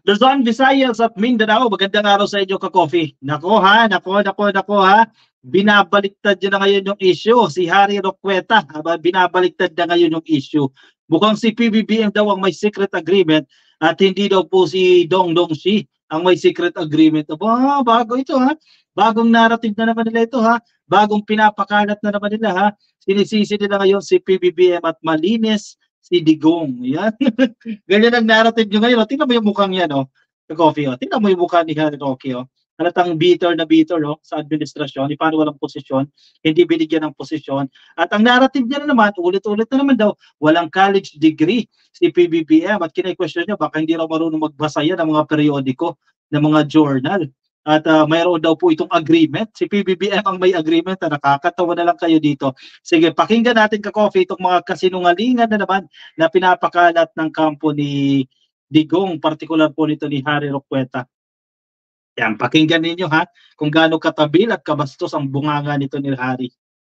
Luzon, Visayas at Mindanao, magandang araw sa inyo ka-coffee. Nako ha. Binabaliktad nyo na ngayon yung issue. Si Harry Roqueta, binabaliktad na ngayon yung issue. Mukhang si PBBM daw ang may secret agreement at hindi daw po si Dongdong Shi ang may secret agreement. Aba, bago ito ha. Bagong narrative na naman nila ito ha. Bagong pinapakalat na naman nila ha. Sinisisi nila ngayon si PBBM at malinis si Digong. Yan. Ganyan ang narrative nyo ngayon. Tingnan mo yung mukhang yan, oh. Coffee, oh. Tingnan mo yung mukha ni Harry Roque, oh. Halatang bitter na bitter, oh, sa administrasyon. Paano walang posisyon, hindi binigyan ng posisyon. At ang narrative niya na naman, ulit-ulit na naman daw, walang college degree si PBBM. At kine-question niya, baka hindi raw marunong magbasa yan ng mga periodiko, ng mga journal. At mayroon daw po itong agreement. Si PBBM ang may agreement. Nakakatawa na lang kayo dito. Sige, pakinggan natin ka-coffee itong mga kasinungalingan na naman na pinapakalat ng kampo ni Digong, partikular po nito ni Harry Roqueta. Yan, pakinggan ninyo ha, kung gaano katabil at kabastos ang bunganga nito ni Harry.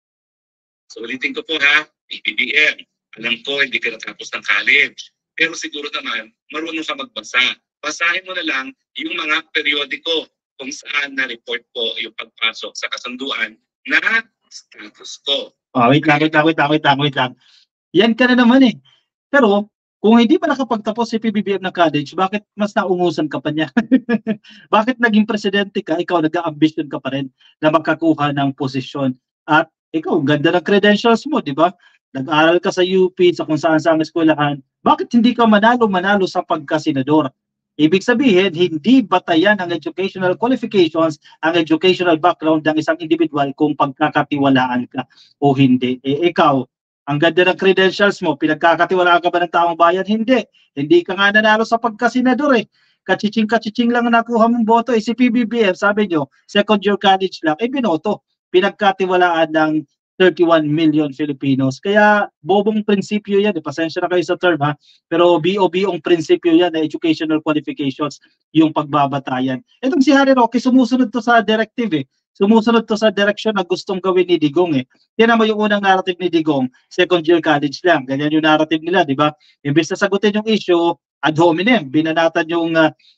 So ulitin ko po ha, PBBM, alam ko hindi ka natapos ng college, pero siguro naman marunong ka magbasa. Basahin mo na lang yung mga periodiko kung saan na-report po yung pagpasok sa kasunduan na status quo. Wait lang. Yan ka na naman eh. Pero, kung hindi pa nakapagtapos si PBBM ng college, bakit mas naungusan ka pa niya? Bakit naging presidente ka, ikaw nag-a-ambition ka pa rin na makakuha ng posisyon? At ikaw, ganda ng credentials mo, di ba? Nag-aral ka sa UP, sa kung saan eskwelahan. Bakit hindi ka manalo sa pagkasenador? Ibig sabihin, hindi batayan ang educational qualifications, ang educational background ng isang individual kung pagkakatiwalaan ka o hindi. Ikaw, ang ganda ng credentials mo, pinagkakatiwalaan ka ba ng taong bayan? Hindi. Hindi ka nga nanalo sa pagkasenador eh. Kachiching lang nakuha mong boto. Si PBBM, sabi nyo, second year college lang, binoto. Pinagkatiwalaan ng 31 million Filipinos. Kaya bobong prinsipyo yan. Pasensya na kayo sa term ha. Pero BOBong prinsipyo yan na educational qualifications yung pagbabatayan. Itong si Harry Roque, sumusunod to sa directive eh. Sumusunod to sa direction na gustong gawin ni Digong eh. Yan naman yung unang narrative ni Digong, second year college lang. Ganyan yung narrative nila, di ba? Imbes na sagutin yung issue, ad hominem, binanatan yung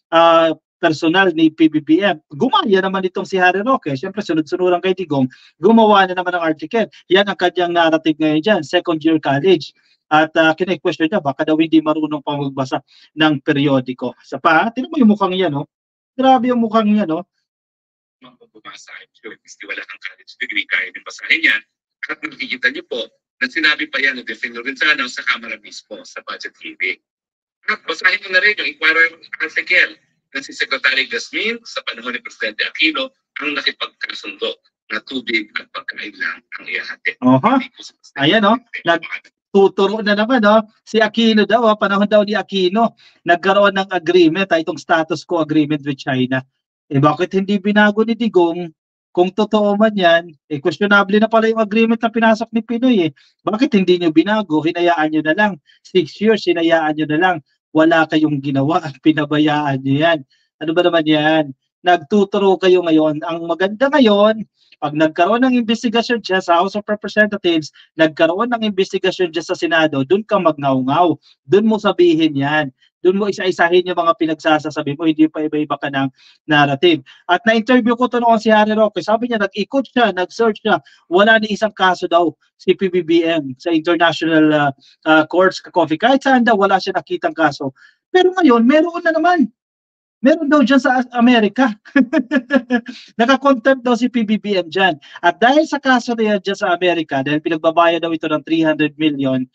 personal ni PBBM. Gumaya naman itong si Harry Roque. Siyempre, sunod-sunuran kay Digong, gumawa na naman ng article. Yan ang kanyang narrative ngayon dyan, second year college. At kine-question niya, baka daw hindi marunong pa magbasa ng periodiko. Sa pa, tinan mo yung mukhang yan, no? Grabe yung mukhang yan, no? Magbabasa, I'm sure, kasi wala kang college degree, kaya din basahin yan. At nakikita niyo po, na sinabi pa yan ng Defender Rizano sa Kamara mismo, sa budget hearing. At basahin mo na rin yung inquiry article na si Secretary Gasmin sa panahon ni Presidente Aquino ang nakipagkasundo na tubig at pagkain lang ang ihahatid. Ayan o, nagtuturo na naman o. Si Aquino daw, panahon daw ni Aquino, nagkaroon ng agreement, itong status quo agreement with China. Bakit hindi binago ni Digong? Kung totoo man yan, questionable na pala yung agreement na pinasok ni Pinoy eh. Bakit hindi nyo binago? Hinayaan nyo na lang. 6 years, hinayaan nyo na lang. Wala kayong ginawa at pinabayaan nyo yan. Ano ba naman yan? Nagtuturo kayo ngayon. Ang maganda ngayon, pag nagkaroon ng investigasyon siya sa House of Representatives, nagkaroon ng investigasyon siya sa Senado, dun ka magngaw-ngaw. Dun mo sabihin yan. Doon mo isa-isahin yung mga pinagsasasabi mo, hindi pa iba-iba ka ng narrative. At na-interview ko to noon si Harry Roque, sabi niya, nag-ikot siya, nag-search siya, wala ni isang kaso daw si PBBM sa international courts, ka-coffee. Kahit saan daw, wala siya nakitang kaso. Pero ngayon, meron na naman. Meron daw dyan sa Amerika. Nakakontempt daw si PBBM dyan. At dahil sa kaso na yan dyan sa Amerika, dahil pinagbabayad daw ito ng 300 million,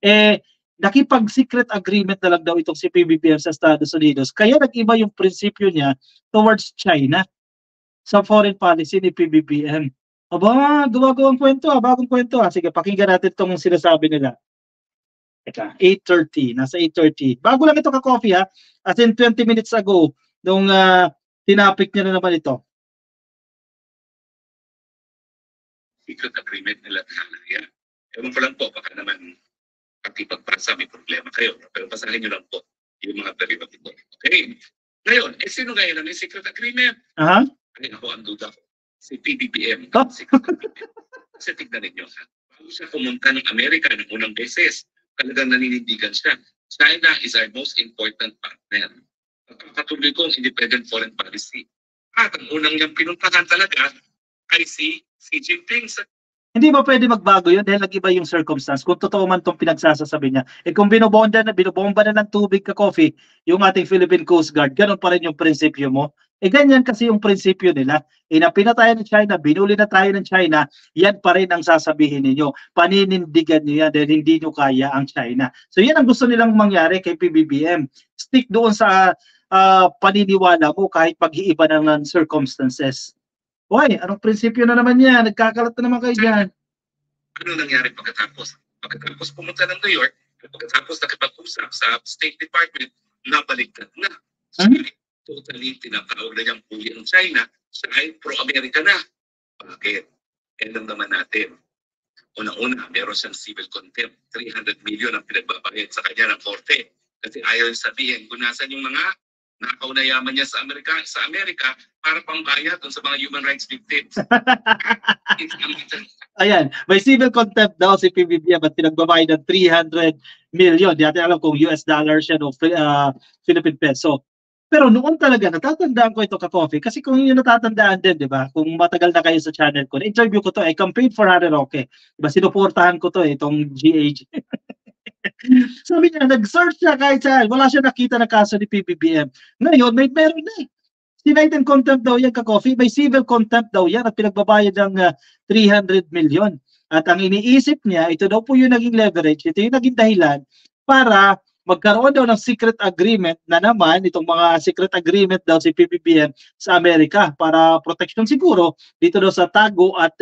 nakipag-secret agreement na lang daw itong si PBBM sa Estados Unidos. Kaya nag-iba yung prinsipyo niya towards China sa foreign policy ni PBBM. Aba, gumagawang kwento bagong kwento Sige, pakinggan natin itong sinasabi nila. Eka, 8:30, nasa 8:30. Bago lang ito ka-coffee as in 20 minutes ago, nung tinapik niya na naman ito. Secret agreement nila yan. Ewan ko lang po, baka naman pati pagpasa may problema kayo. Pero pasahin nyo lang po yung mga periodiko. Okay. Ngayon, sino ngayon ang may secret agreement? Ay, ako ang duda ko. Si PBBM. Secret agreement. Kasi tignan ninyo, bago siya pumunta ng Amerika ng unang beses, talagang naninindigan siya. China is our most important partner. pagkakatuloy ko ang independent foreign policy. At ang unang niyang pinuntahan talaga ay si Xi Jinping sa Hindi ba pwede magbago yun dahil nag-iba yung circumstance? Kung totoo man itong pinagsasasabi niya. Eh kung binobomba na ng tubig ka coffee, yung ating Philippine Coast Guard, ganun pa rin yung prinsipyo mo. Eh ganyan kasi yung prinsipyo nila. Eh napinatayan ng China, binuli na tayo ng China, yan pa rin ang sasabihin ninyo. Paninindigan niyo yan dahil hindi nyo kaya ang China. So yan ang gusto nilang mangyari kay PBBM. Stick doon sa paniniwala mo kahit pag-iiba ng circumstances. Hoy, anong prinsipyo na naman yan? Nagkakalat na naman kayo dyan. ano nangyari pagkatapos. Pagkatapos pumunta ng New York, pagkatapos nakipag-usap sa State Department, nabaliktad na. Totally tinatawag na niyang huli ng China, siya ay pro-America na. Bakit? Alam naman natin. Una-una, meron siyang civil contempt. 300 million ang pinagbabayad sa kanya ng korte. Kasi ayaw sabihin kung nasan yung mga nakaw na yaman niya sa Amerika para pambayad sa mga human rights victims. Ayan, may civil contempt daw si PBBM at pinagbabayad ng 300 million. Di natin alam kung US dollars yan o Philippine peso. Pero noon talaga, natatandaan ko ito ka-coffee. Kasi kung yun natatandaan din, di ba? Kung matagal na kayo sa channel ko, na-interview ko to, I campaigned for Harry Roque. Diba, sinuportahan ko to, itong GH. Sabi niya, nag-search siya kahit saan. Wala siya nakita na kaso ni PBBM. Ngayon, meron na. Sinight and contempt daw yan ka-coffee. May civil contempt daw yan at pinagbabayad ng 300 million. At ang iniisip niya, ito daw po yung naging leverage, ito yung naging dahilan para magkaroon daw ng secret agreement na naman, itong mga secret agreement daw si PBBM sa Amerika para protection siguro dito daw sa tago at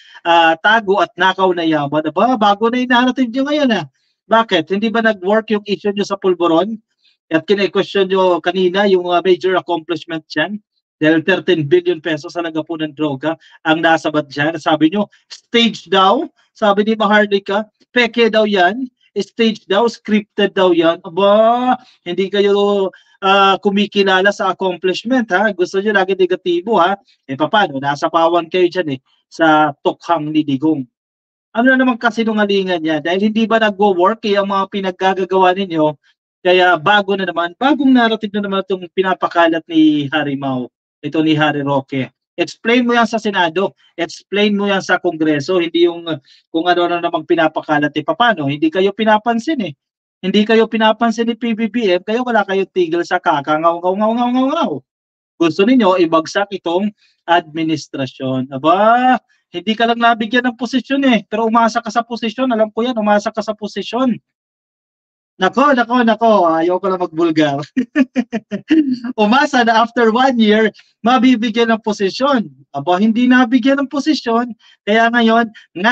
nakaw na yaman. Aba, bago na inahanapin nyo ngayon. Bakit? Hindi ba nag-work yung issue nyo sa Pulburon? At kine-question nyo kanina yung major accomplishment dyan. Dahil 13 billion pesos sa nagapunan droga ang nasabat dyan. Sabi nyo, stage daw. Sabi ni Maharlika, peke daw yan. Stage daw, scripted daw yan. Aba, hindi kayo kumikilala sa accomplishment. Gusto nyo lagi negatibo. Eh paano? Nasa pawan kayo dyan sa tukhang ni Digong. Ano na naman kasinungalingan niya? Dahil hindi ba nag-work ang mga pinaggagawa ninyo? Kaya bagong narrative na naman itong pinapakalat ni Harry Mau. Ito ni Harry Roque. Explain mo yan sa Senado. Explain mo yan sa Kongreso. Hindi yung kung ano na namang pinapakalat. Paano? Hindi kayo pinapansin Hindi kayo pinapansin ni PBBM. Kaya wala kayong tigil sa ngaw. Gusto ninyo ibagsak itong administrasyon. Aba, hindi ka lang nabigyan ng posisyon pero umasa ka sa posisyon. Alam ko yan, umasa ka sa posisyon. Nako, ayaw ko lang magbulgar. Umasa na after 1 year, mabibigyan ng posisyon. Aba, hindi nabigyan ng posisyon. Kaya ngayon,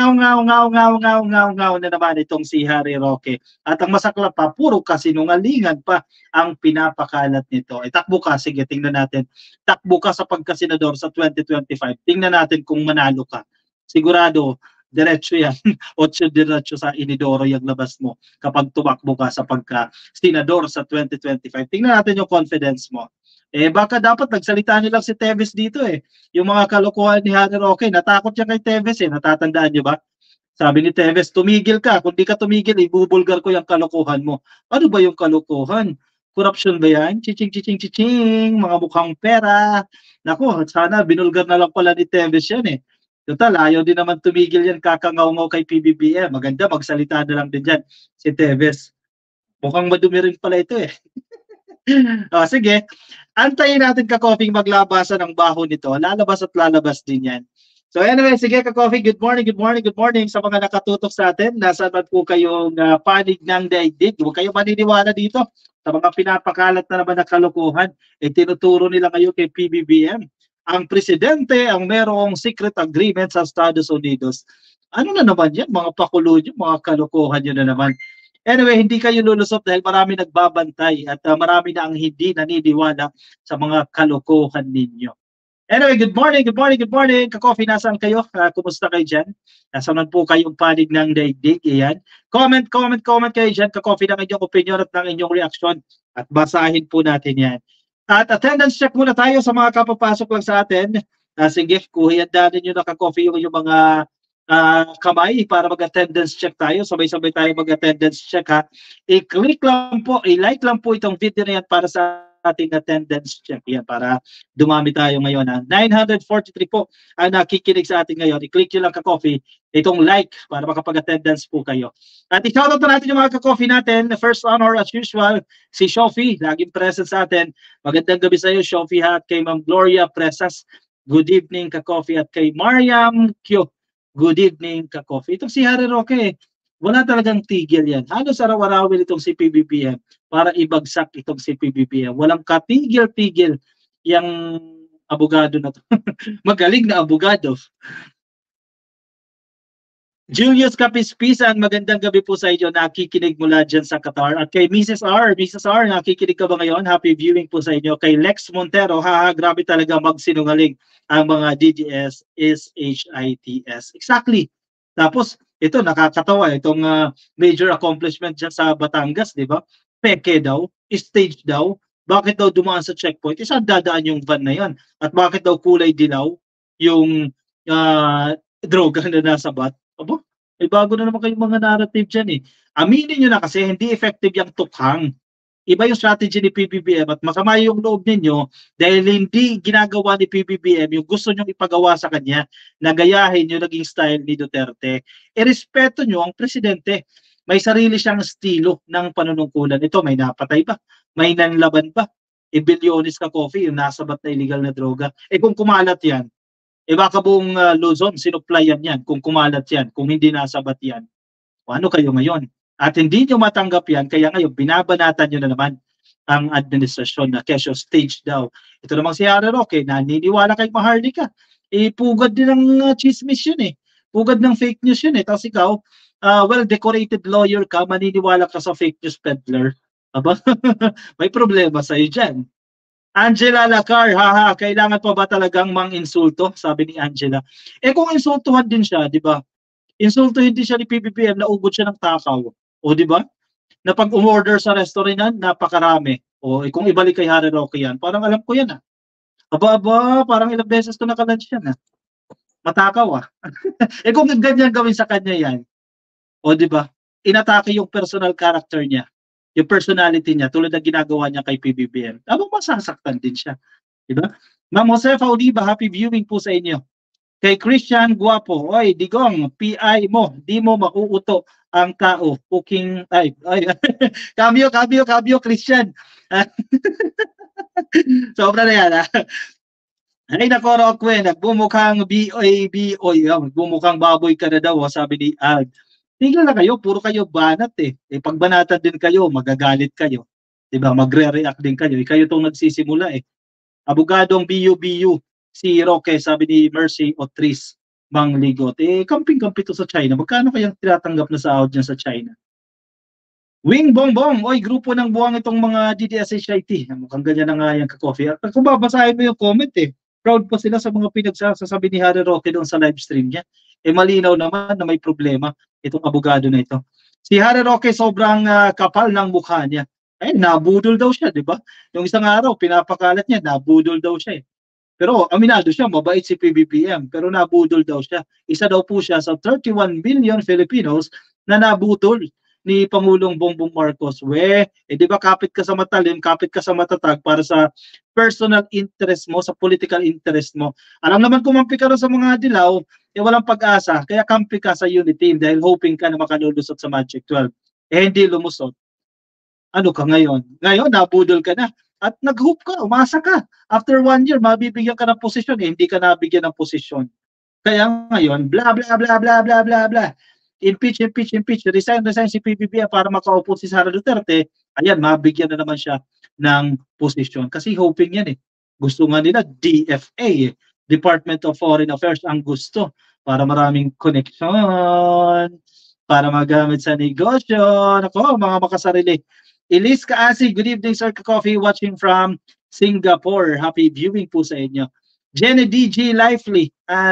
ngaw na naman itong si Harry Roque. At ang masaklap pa, puro kasinungalingan pa ang pinapakalat nito. Takbo ka, sige, tingnan natin. Takbo ka sa pagkasenador sa 2025. Tingnan natin kung manalo ka. Sigurado, diretso yan. 8 diretso sa inidoro yung labas mo kapag tumakbo ka sa pagka-senador sa 2025. Tingnan natin yung confidence mo. Baka dapat nagsalita nilang si Teves dito Yung mga kalokohan ni Harry Roque, natakot siya kay Teves natatandaan niyo ba? Sabi ni Teves, tumigil ka. Kung di ka tumigil, ibubulgar ko yung kalokohan mo. Ano ba yung kalokohan? Corruption ba yan? Chiching, mga mukhang pera. Naku, sana binulgar na lang pala ni Teves yan Total, ayaw din naman tumigil yan kakangaw-ngaw kay PBBM. Maganda, magsalita na lang din dyan si Teves. Mukhang madumi rin pala ito sige, antayin natin ka-coffee maglabasan ng baho nito. Lalabas at lalabas din yan. So anyway, sige ka-coffee, good morning sa mga nakatutok sa atin. Nasaan man po kayong panig ng daigdig. Huwag kayong maniniwala dito sa mga pinapakalat na naman na kalokohan. Tinuturo nila ngayon kay PBBM. Ang presidente ang merong secret agreement sa Estados Unidos. Ano na naman yan? Mga pakulo nyo, mga kalokohan nyo na naman. Anyway, hindi kayo lulusot dahil marami nagbabantay at marami na ang hindi naniniwala sa mga kalokohan ninyo. Anyway, good morning. Ka-coffee, nasaan kayo? Kumusta kayo dyan? Nasaan po kayong panig ng daigdig? Ayan. Comment kayo dyan. Ka-coffee ng inyong opinion at ng inyong reaction. At basahin po natin yan. At attendance check muna tayo sa mga kapapasok lang sa atin. Sige, kuhiyandanin nyo na ka-coffee yung mga kamay para mag-attendance check tayo. Sabay-sabay tayo mag-attendance check I-click lang po, i-like lang po itong video na yan para sa ating attendance check. Yan, para dumami tayo ngayon. 943 po ang nakikinig sa atin ngayon. I-click nyo lang ka-coffee itong like para makapag-attendance po kayo. At i-shoutout na natin yung mga ka-coffee natin. The first honor as usual, si Shofi, laging present sa atin. Magandang gabi sa iyo, Shofi, at kay Ma'am Gloria Presas. Good evening, ka-coffee. At kay Mariam Kyo. Good evening, ka-coffee. Itong si Harry Roque, wala talagang tigil yan. Halos araw-arawin itong si PBBM para ibagsak itong si PBBM. Walang katigil-tigil yung abogado na to. Magaling na abogado. Julius Kapispisan, magandang gabi po sa inyo. Nakikinig mula dyan sa Qatar. At kay Mrs. R, nakikinig ka ba ngayon? Happy viewing po sa inyo. Kay Lex Montero, grabe talaga magsinungaling ang mga DDS is HITS. Exactly. Tapos, ito nakakatawa, itong major accomplishment dyan sa Batangas, di ba? Peke daw, stage daw. Bakit daw dumaan sa checkpoint? Isang dadaan yung van na yan. At bakit daw kulay dilaw yung droga na nasa bat? Aba, bago na naman kayong mga narrative dyan eh. Aminin nyo na kasi hindi effective yung tukhang. Iba yung strategy ni PBBM at masama yung loob ninyo dahil hindi ginagawa ni PBBM yung gusto nyong ipagawa sa kanya na gayahin yung naging style ni Duterte. Irespeto nyo ang presidente. May sarili siyang estilo ng panunungkulan. Ito, may napatay ba? May nanlaban ba? Bilyones ka coffee, yung nasabat na illegal na droga. Kung kumalat yan, baka buong Luzon, sinuplayan yan kung kumalat yan, kung hindi nasabat yan. O ano kayo ngayon? At hindi nyo matanggap yan, kaya ngayon binabanatan nyo na naman ang administrasyon na kesyo stage daw. Ito namang si Harry Roque, naniniwala kay Maharlika. Pugad din ng chismis yun eh. Pugad ng fake news yun eh. Tapos ikaw, well-decorated lawyer ka, maniniwala ka sa fake news peddler. Aba, may problema sa'yo dyan. Angela Lacar, kailangan pa ba talagang mang-insulto? Sabi ni Angela. Kung insultuhan din siya, di ba? Insultuhin din siya ni PBBM, naugod siya ng takaw. O di ba? Na pag umorder sa restaurant, napakarami. O kung ibalik kay Harry Roque yan, parang alam ko yan Aba, parang ilang beses ko nakalunch yan Matakaw kung ganyan gawin sa kanya yan, o di ba? Inatake yung personal character niya. Yung personality niya, tulad ng ginagawa niya kay PBBM, masasaktan din siya. Diba? Ma'am Josefa Oliva, happy viewing po sa inyo. Kay Christian Guapo, oy, Digong, PI mo, di mo mauuto ang tao. Cooking, kabyo, Christian. Sobra na yan, Ay, nako, Roque, nagbumukhang nagbumukhang baboy ka na daw, sabi ni Ag. Tignan na kayo, puro kayo banat pag banatan din kayo, magagalit kayo. Diba? Magre-react din kayo. Kayo itong nagsisimula Abogadong BU, si Roque, sabi ni Mercy Otris Mangligot. Kamping-kampi to sa China. Magkano kayang tinatanggap na sahod niya sa China? Wing Bongbong, oy, grupo ng buwang itong mga DDS-HIT. Mukhang ganyan na nga yung ka-coffee. At kung babasahin mo yung comment proud pa sila sa mga pinagsasabi ni Harry Roque doon sa live stream niya. Malinaw naman na may problema itong abogado na ito. Si Harry Roque sobrang kapal ng mukha niya. Nabudol daw siya, di ba? Yung isang araw, pinapakalat niya, nabudol daw siya Pero aminado siya, mabait si PBBM, pero nabudol daw siya. Isa daw po siya sa 31 million Filipinos na nabudol ni Pangulong Bongbong Marcos. Di ba kapit ka sa matalim, kapit ka sa matatag para sa personal interest mo, sa political interest mo. Alam naman kumampi ka rin sa mga dilaw, walang pag-asa. Kaya kampi ka sa unity team dahil hoping ka na makalulusot sa Magic 12. Hindi lumusot. Ano ka ngayon? Ngayon, nabudol ka na. At nag-hope ka, umasa ka. After 1 year, mabibigyan ka ng posisyon. Hindi ka nabigyan ng posisyon. Kaya ngayon, blah, blah, blah, blah, blah, blah, blah. Impeach. Resign si PBBM para makaupo si Sara Duterte. Ayan, mabigyan na naman siya ng posisyon. Kasi hoping yan Gusto nga nila DFA Department of Foreign Affairs ang gusto para maraming connection, para magamit sa negosyo. Ako, mga makasarili. Elise Kaasi, good evening Sir Ka-Coffee, watching from Singapore. Happy viewing po sa inyo. Jenny DG Lively,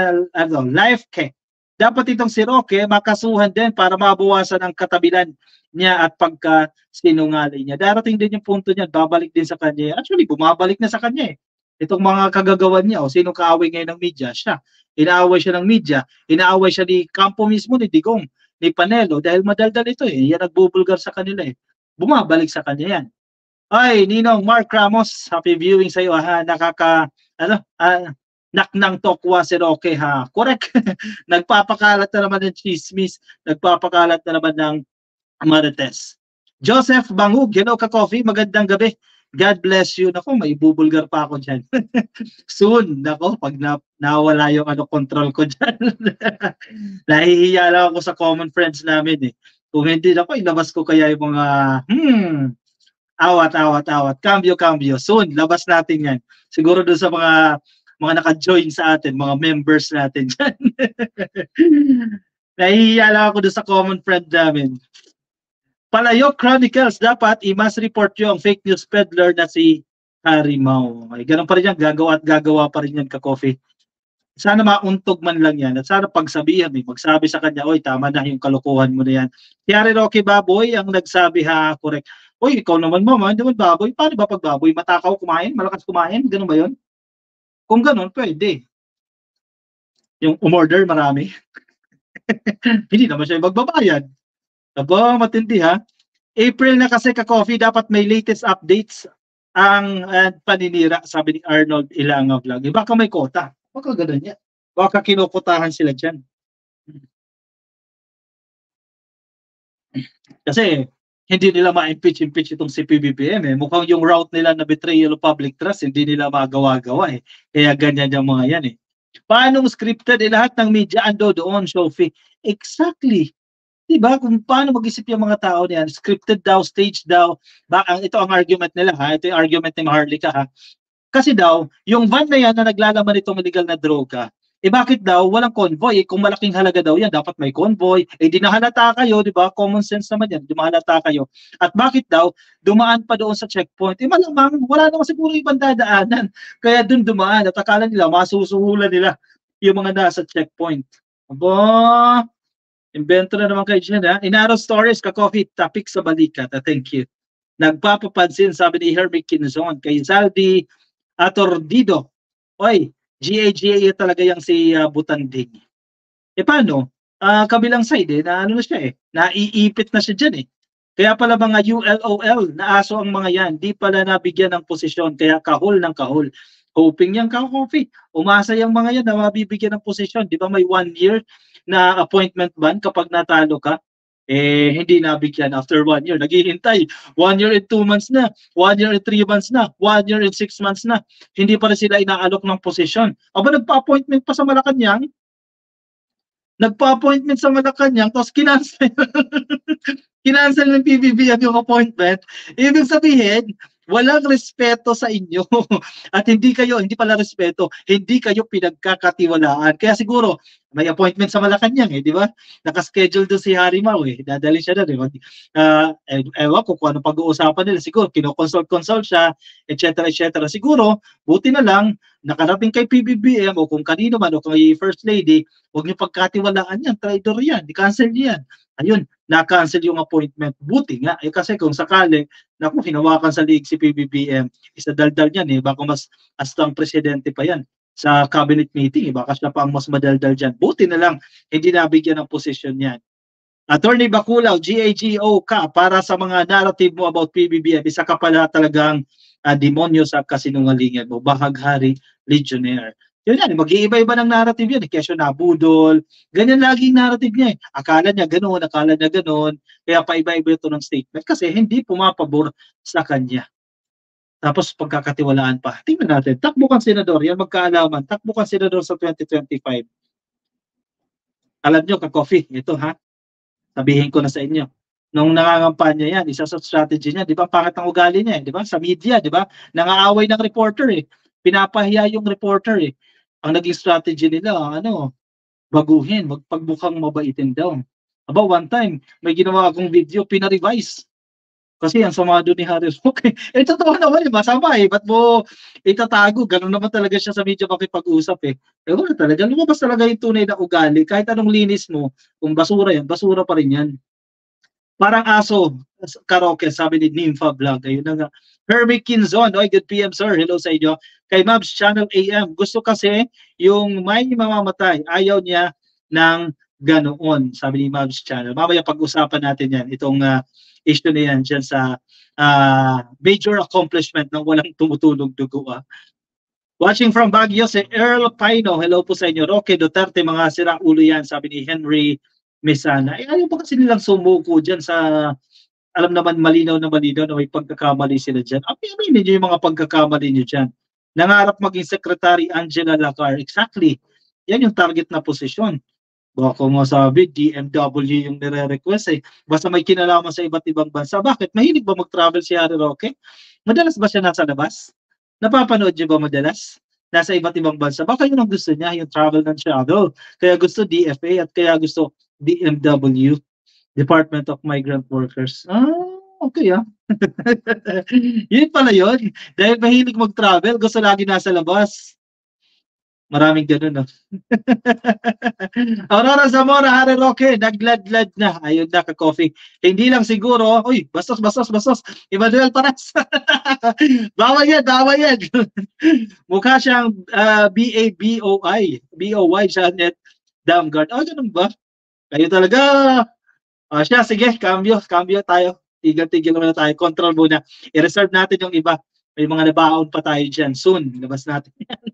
Lifeke. Dapat itong si Roque makasuhan din para mabawasan ang katabilan niya at pagka-sinungaling niya. Darating din yung punto niya, babalik din sa kanya. Actually, bumabalik na sa kanya Itong mga kagagawan niya, sino kaaway ngayon ng media? Siya. Inaaway siya ng media. Inaaway siya ni Campo mismo, ni Digong, ni Panelo, dahil madaldal ito Yan nagbubulgar sa kanila Bumabalik sa kanya yan. Ay, Ninong Mark Ramos, happy viewing sa iyo ha. Naknang tokwa si Roque ha. Correct. Nagpapakalat na naman ng chismis, nagpapakalat na naman ng Marites. Joseph Bangug, hello ka coffee, magandang gabi. God bless you. Nako, may bubulgar pa ako dyan. Soon, nako, pag nawala yung control ko dyan. Nahihiya lang ako sa common friends namin eh. Kung hindi, nako, ilabas ko kaya yung mga, awat. Cambio. Soon, labas natin yan. Siguro doon sa mga naka-join sa atin, mga members natin dyan. Nahihiya lang ako doon sa common friend namin. Palayok Chronicles, dapat i-mass report yung fake news peddler na si Harimau. Ay, ganun pa rin yan, gagawa pa rin yan ka-coffee. Sana mauntog man lang yan at sana pagsabihan, magsabi sa kanya, oy, tama na yung kalokohan mo na yan. Kaya Rocky Baboy ang nagsabi ha, correct. Oy, ikaw naman mama, hindi naman baboy. Paano ba pag baboy? Matakaw kumain? Malakas kumain? Ganun ba yun? Kung ganun, pwede. Yung umorder, marami. Hindi naman siya magbabayad. Aba, matindi ha. April na kasi ka-coffee, dapat may latest updates ang paninira, sabi ni Arnold Ilanga Vlog. Baka may kota. Baka ganun yan. Baka kinukutahan sila dyan. Kasi hindi nila ma-impeach itong si PBBM eh. Mukhang yung route nila na betrayal of public trust, hindi nila magawa-gawa eh. Kaya ganyan yung mga yan eh. Paano scripted lahat ng media ando doon, Sophie? Exactly. Diba? Kung paano mag-isip yung mga tao niyan, scripted daw, staged daw. Ito ang argument nila ha. Ito yung argument ni Maharlika ha. Kasi daw, yung van na yan na naglalaman itong illegal na droga, bakit daw walang convoy? Kung malaking halaga daw yan, dapat may convoy. Di nahalata kayo, di ba? Common sense naman yan, di mahalata kayo. At bakit daw, dumaan pa doon sa checkpoint? Malamang, wala naman siguro ibang dadaanan. Kaya doon dumaan at akala nila, masusuhulan nila yung mga nasa checkpoint. Aba, invento na naman kayo dyan, ha? Inaro Stories, ka-coffee, topic sa balikat. Thank you. Nagpapapansin, sabi ni Hermie Kinzon, kay Zaldi Atordido. Oy, GA talaga yung si Butanding. Paano? Kabilang side na ano na siya naiipit na siya dyan Kaya pala mga ULOL, na aso ang mga yan, di pala nabigyan ng posisyon, kaya kahol ng kahol. Hoping yan ka-coffee. Umasa yung mga yan na mabibigyan ng posisyon. Di ba may 1 year na appointment ban kapag natalo ka? Hindi nabigyan after 1 year. Naghihintay. 1 year and 2 months na. 1 year and 3 months na. 1 year and 6 months na. Hindi pa rin sila inaalok ng posisyon. Aba, nagpa-appointment pa sa Malacanang. Nagpa-appointment sa Malacanang, tapos kinancel. Kinancel ng PBBM yung appointment. Ibig sabihin, walang respeto sa inyo. At hindi pala respeto, hindi kayo pinagkakatiwalaan. Kaya siguro, may appointment sa Malacanang di ba? Nakaschedule doon si Harimau Dadali siya doon ewan ko kung ano pag-uusapan nila. Siguro, kinoconsult siya, etc. Siguro, buti na lang, nakarating kay PBBM o kung kanino man o kay First Lady, huwag niyo pagkatiwalaan yan, traitor yan, di-cancel niyan. Ayun, na-cancel yung appointment. Buti nga, kasi kung sakali, naku, hinawakan sa league si PBBM, isadaldal yan baka mas astang presidente pa yan sa cabinet meeting, baka siya pa ang mas madaldal dyan. Buti na lang, hindi nabigyan ng posisyon yan. Attorney Baculaw, GAGO ka, para sa mga narrative mo about PBBM, isa ka pala talagang demonyo sa kasinungalingan mo, bahaghari, legionnaire. Yun yan, mag-iiba-iba ng narrative yan. Kesyo nabudol, ganyan laging narrative niya Akala niya ganun, kaya paiba-iba ito ng statement kasi hindi pumapabor sa kanya. Tapos pagkakatiwalaan pa. Tingnan natin, takbo kang senador, yan magkaalaman, takbo kang senador sa 2025. Alam nyo, ka-coffee, ito ha, sabihin ko na sa inyo. Nung nangangampanya yan, isa sa strategy niya, di ba, pangit ang ugali niya di ba, sa media, di ba, nangaaway ng reporter pinapahiya yung reporter Ang naging strategy nila, baguhin, magpagbukhang mabaitin daw. Aba, one time, may ginawa akong video, pinarevise. Kasi ang sama doon ni Harry Roque. Totoo naman masama ba't mo itatago? Ganun naman talaga siya sa media makipag-usap wala talaga. Lumabas talaga yung tunay na ugali. Kahit anong linis mo, kung basura yan, basura pa rin yan. Parang aso, karaoke, sabi ni Nympha Vlog. Ayun na nga. Hermie Kinzon, good PM sir, hello sa inyo. Kay Mabs Channel AM, gusto kasi yung may mamamatay, ayaw niya ng ganoon, sabi ni Mavs Channel. Mamaya pag-usapan natin yan, itong issue na yan dyan sa major accomplishment ng walang tumutulog dugo. Watching from Baguio, si Earl Pino. Hello po sa inyo. Roque Duterte, mga sira ulo yan, sabi ni Henry Mesana. Ayaw pa kasi nilang sumuko dyan sa, alam naman malinaw na may pagkakamali sila dyan. Aminin nyo yung mga pagkakamali nyo dyan. Nangarap maging Secretary Angela Lacar. Exactly. Yan yung target na posisyon. Baka mo sabi, DMW yung nire-request Basta may kinalaman sa iba't ibang bansa. Bakit? Mahilig ba mag-travel si Harry Roque? Madalas ba siya nasa labas? Napapanood niyo ba madalas? Nasa iba't ibang bansa. Baka yun ang gusto niya, yung travel ng travel. Kaya gusto DFA at kaya gusto DMW, Department of Migrant Workers. Okay Yun pala yun. Dahil mahilig mag-travel, gusto lagi nasa labas. Maraming ganun, no? Aurora Zamora, Harry Roque, nagladlad na. Ayun na, ka-coffee. Hindi lang siguro, uy, bastos. Emmanuel Paras. Bawal yan. Mukha siyang B-A-B-O-Y, Janet Damgard. Ganun ba? Kayo talaga. Siya, sige, cambio tayo. Tigil muna tayo. Control muna. I-reserve natin yung iba. May mga nabaon pa tayo dyan. Soon, labas natin yan.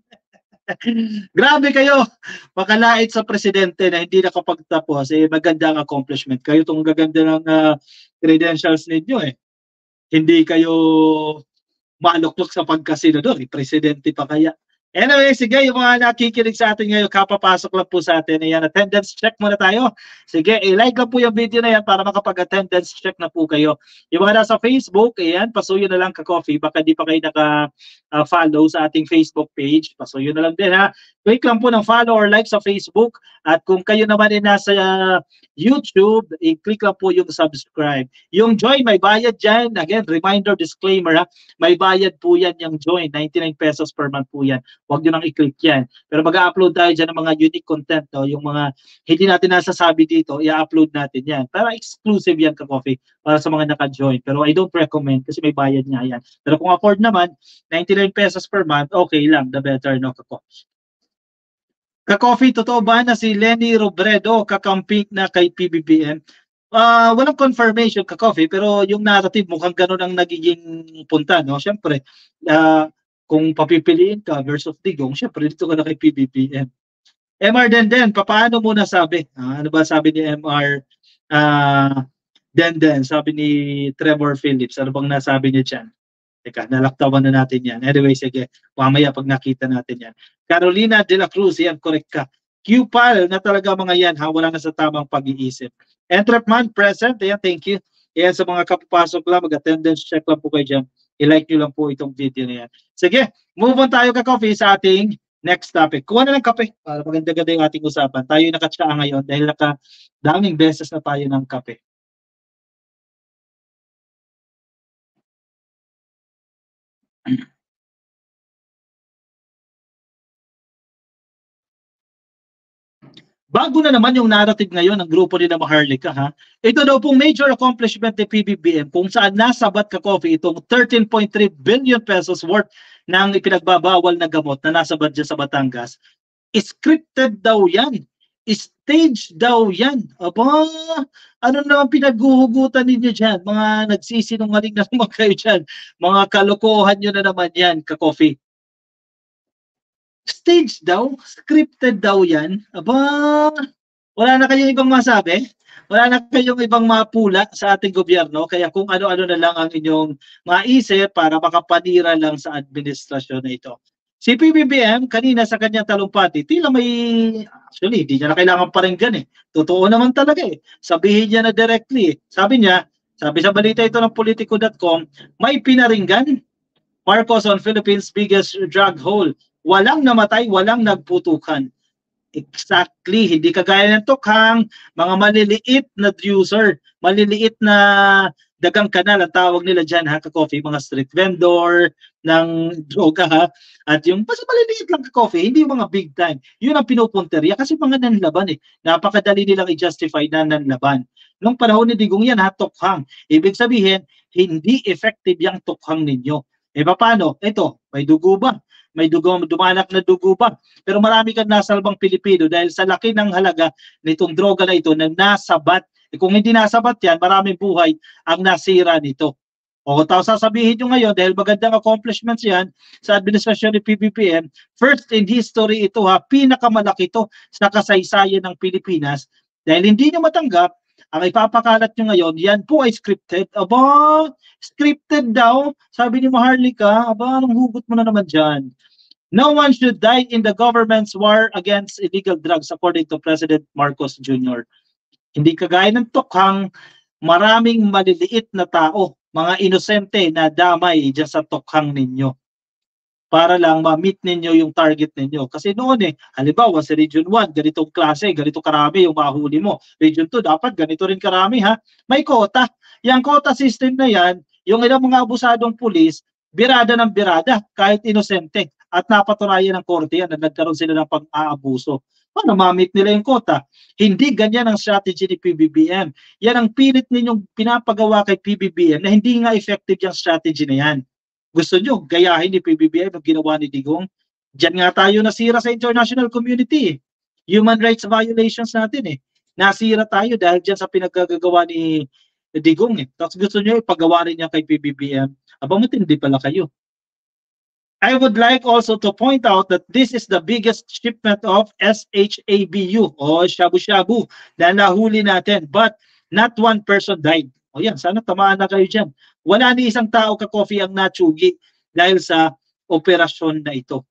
Grabe kayo, makalait sa presidente na hindi nakapagtapos, magandang accomplishment. Kayo itong gaganda ng credentials ninyo Hindi kayo maluklok sa pagkasenador, presidente pa kaya. Anyway, sige, yung mga nakikinig sa atin ngayon, kapapasok lang po sa atin. Ayan, attendance check muna tayo. Sige, i-like lang po yung video na yan para makapag-attendance check na po kayo. Yung mga nasa Facebook, ayan, pasuyo na lang ka-coffee. Baka di pa kayo naka-follow sa ating Facebook page. Pasuyo na lang din, ha. Click lang po ng follow or like sa Facebook. At kung kayo naman ay nasa YouTube, i-click lang po yung subscribe. Yung join, may bayad dyan. Again, reminder, disclaimer, ha. May bayad po yan yung join. 99 pesos per month po yan. Huwag nyo nang i-click yan. Pero mag-upload tayo dyan ng mga unique content, no? Yung mga hindi natin nasasabi dito, i-upload natin yan. Para exclusive yan ka-coffee para sa mga naka-join. Pero I don't recommend kasi may bayad nga yan. Pero kung afford naman, 99 pesos per month, okay lang. The better, no, ka-coffee. Ka-coffee, totoo ba na si Lenny Robredo kakamping na kay PBBM? Walang confirmation ka-coffee, pero yung narrative mukhang ganun ang nagiging punta, no? Siyempre, kung papipiliin ka versus Digong, syempre dito ka na kay PBBM. MR Denden, paano mo nasabi? Ano ba sabi ni MR Denden? Sabi ni Trevor Phillips. Ano bang nasabi niya dyan? Teka, nalaktawan na natin yan. Anyway, sige. Mamaya pag nakita natin yan. Carolina de la Cruz, yan, correct ka. QPAL na talaga mga yan, wala na sa tamang pag-iisip. Entrepman, present. Ayan, thank you. Ayan, sa mga kapapasok lang, mag-attendance check lang po kayo dyan. I-like nyo lang po itong video na yan. Sige, move on tayo ka-coffee sa ating next topic. Kuha na ng kape para maganda-ganda yung ating usapan. Tayo nakatsaa ngayon dahil daming beses na tayo ng kape. Bago na naman yung narrative ngayon ng grupo ni na Maharlika, ha? Ito daw pong major accomplishment ni PBBM kung saan nasabat ka-coffee itong 13.3 billion pesos worth ng ipinagbabawal na gamot na nasabat dyan sa Batangas. Scripted daw yan. Stage daw yan. Aba, ano naman pinaghuhugutan ninyo dyan? Mga nagsisinungaling na naman kayo dyan. Mga kalokohan nyo na naman yan, ka-coffee. Stage daw, scripted daw yan. Aba, wala na kayong ibang masabi? Wala na kayong ibang mapula sa ating gobyerno? Kaya kung ano-ano na lang ang inyong maisip para makapanira lang sa administrasyon na ito. Si PBBM, kanina sa kanyang talumpati, tila may, actually, hindi niya na kailangan paringgan Totoo naman talaga Sabihin niya na directly. Sabi sa balita ito ng Politico.com, may pinaringgan. Marcos on Philippines' biggest drug hole. Walang namatay, walang nagputukan. Exactly, hindi kagaya ng tukhang, mga maliliit na user, maliliit na dagang kanal ang tawag nila dyan, ka-coffee, mga street vendor ng droga, at yung basta maliliit lang ka-coffee, hindi yung mga big time. Yun ang pinupunteriya kasi mga nanlaban Napakadali nilang i-justify na nanlaban. Nung panahon ni Digong yan, tukhang. Ibig sabihin, hindi effective yung tukhang ninyo. Paano? Ito, may dugo ba? may dugo, dumanak na dugo ba? Pero marami kang nasalbang Pilipino dahil sa laki ng halaga nitong droga na ito na nasabat. Kung hindi nasabat yan, maraming buhay ang nasira nito. O tapos sasabihin nyo ngayon, dahil magandang accomplishments yan sa administrasyon ni PBBM, first in history ito ha, pinakamalaki ito sa kasaysayan ng Pilipinas. Dahil hindi nyo matanggap, ang ipapakalat nyo ngayon, yan po ay scripted. Aba, scripted daw. Sabi ni Maharlika, aba, anong hugot mo na naman dyan? No one should die in the government's war against illegal drugs according to President Marcos Jr. Hindi kagaya ng tokhang, maraming maliliit na tao, mga inosente na damay dyan sa tokhang ninyo para lang ma-meet ninyo yung target ninyo. Kasi noon halimbawa sa Region 1, ganitong klase, ganito karami yung mahuli mo. Region 2, dapat ganito rin karami ha. May quota. Yung quota system na yan, yung ilang mga abusadong pulis, birada ng birada, kahit inosente. At napatunayan ng korte yan na nagkaroon sila ng pag-aabuso. Paano ma-meet nila yung quota? Hindi ganyan ang strategy ni PBBM. Yan ang pilit ninyong pinapagawa kay PBBM na hindi nga effective yung strategy na yan. Gusto nyo gayahin ni PBBM ang ginawa ni Digong? Diyan nga tayo nasira sa international community. Human rights violations natin Nasira tayo dahil dyan sa pinagkagagawa ni Digong Tapos gusto nyo ipagawa rin niya kay PBBM. Aba, matindi pala kayo. I would like also to point out that this is the biggest shipment of SHABU o shabu-shabu na nahuli natin, but not one person died. O yan, sana tamaan na kayo dyan. Wala ni isang tao ka-coffee ang natsugi dahil sa operasyon na ito.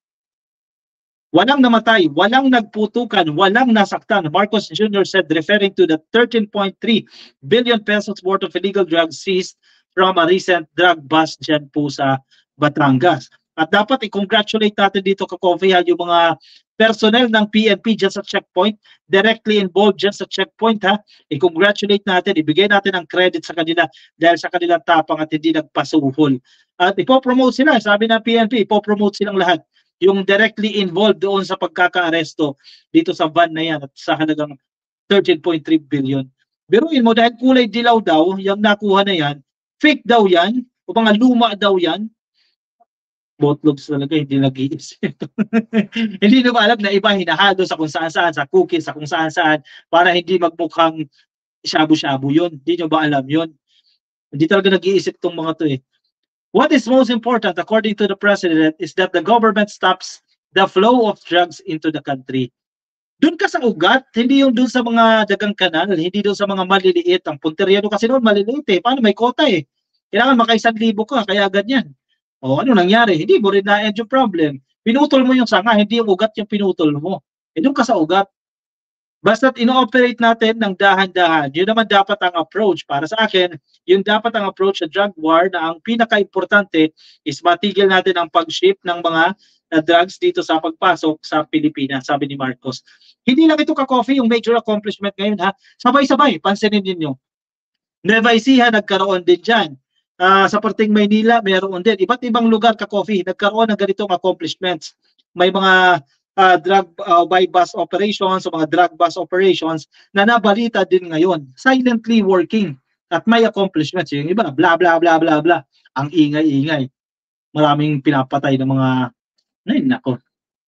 Walang namatay, walang nagputukan, walang nasaktan. Marcos Jr. said, referring to the 13.3 billion pesos worth of illegal drugs seized from a recent drug bust dyan po sa Batangas. At dapat i-congratulate natin dito ka-coffee yung mga personnel ng PNP dyan sa checkpoint, directly involved dyan sa checkpoint I-congratulate natin, ibigay natin ang credit sa kanila dahil sa kanilang tapang at hindi nagpasuhol. At ipopromote sila, sabi ng PNP, ipopromote silang lahat. Yung directly involved doon sa pagkaka-aresto dito sa van na yan at sa halagang 13.3 billion. Biruin mo dahil kulay dilaw daw, yung nakuha na yan, fake daw yan, o mga luma daw yan, botlogs talaga, hindi nag-iisip. Hindi nyo ba alam na iba hinahalo sa kung saan-saan, sa cookies, sa kung saan-saan, para hindi magmukhang shabu-shabu yun. Hindi nyo ba alam yun? Hindi talaga nag-iisip tong mga to What is most important, according to the President, is that the government stops the flow of drugs into the country. Doon ka sa ugat, hindi yung doon sa mga dagang kanal, hindi doon sa mga maliliit. Ang punteriano kasi noon maliliit Paano may kota Kailangan maka-1,000 ka, kaya ganyan. O ano nangyari? Hindi mo rin na-end yung problem. Pinutol mo yung sanga, hindi yung ugat yung pinutol mo. Doon ka sa ugat. Basta't ino-operate natin ng dahan-dahan. Yun naman dapat ang approach. Para sa akin, yung dapat ang approach sa drug war na ang pinaka-importante is matigil natin ang pag-ship ng mga drugs dito sa pagpasok sa Pilipinas, sabi ni Marcos. Hindi lang ito ka-coffee yung major accomplishment ngayon Sabay-sabay, pansinin ninyo. Nueva Ecija nagkaroon din dyan. Sa parting Maynila, mayroon din. Iba't ibang lugar ka-coffee, nagkaroon ng ganitong accomplishments. May mga drug by bus operations o mga drug bus operations na nabalita din ngayon. Silently working at may accomplishments. Yung iba, bla bla bla bla bla. Ang ingay-ingay. Maraming pinapatay ng mga, nako.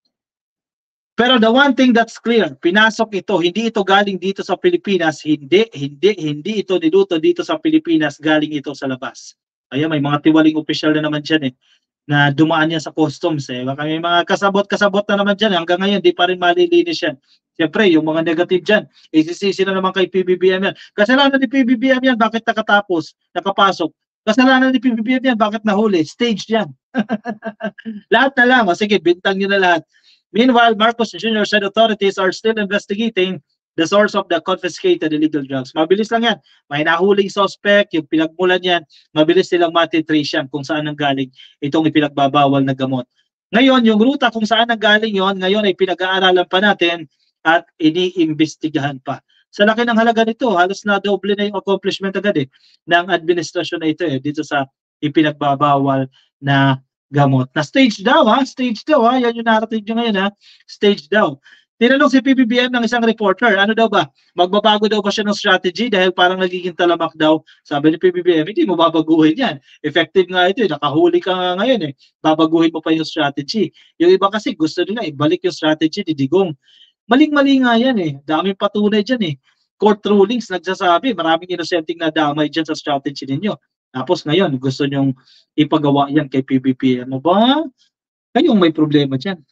Pero the one thing that's clear, pinasok ito, hindi ito galing dito sa Pilipinas, hindi ito niluto dito sa Pilipinas, galing ito sa labas. Ayan, may mga tiwaling opisyal na naman dyan na dumaan yan sa customs Baka may mga kasabot-kasabot na naman dyan, hanggang ngayon, di pa rin malilinis yan. Siyempre, yung mga negative dyan, isisisi na naman kay PBBM yan. Kasalanan ni PBBM yan, bakit nakapasok? Kasalanan ni PBBM yan, bakit nahuli? Stage yan. Lahat na lang, sige, bintang nyo na lahat. Meanwhile, Marcos Jr. said authorities are still investigating the source of the confiscated illegal drugs. Mabilis lang yan. May nahuling suspect, yung pinagmulan yan, mabilis silang matitrace yan kung saan nanggaling itong ipinagbabawal na gamot. Ngayon, yung ruta kung saan nanggaling yon, ngayon ay pinag-aaralan pa natin at iniimbestigahan pa. Sa laki ng halaga nito, halos na doble na yung accomplishment agad ng administrasyon na ito dito sa ipinagbabawal na gamot. Na stage daw yan yung narrative nyo ngayon stage daw. Tinanong si PBBM ng isang reporter, ano daw ba? Magbabago daw ba siya ng strategy dahil parang nagiging talamak daw? Sabi ni PBBM, hindi mo babaguhin yan. Effective nga ito, nakahuli ka nga ngayon eh. Babaguhin mo pa yung strategy. Yung iba kasi gusto nila ibalik yung strategy ni Digong. Maling-mali nga yan eh. Daming patunay dyan eh. Court rulings nagsasabi, maraming inosenteng na damay dyan sa strategy ninyo. Tapos ngayon, gusto nyong ipagawa yan kay PBBM. Ano ba? Kayong may problema dyan.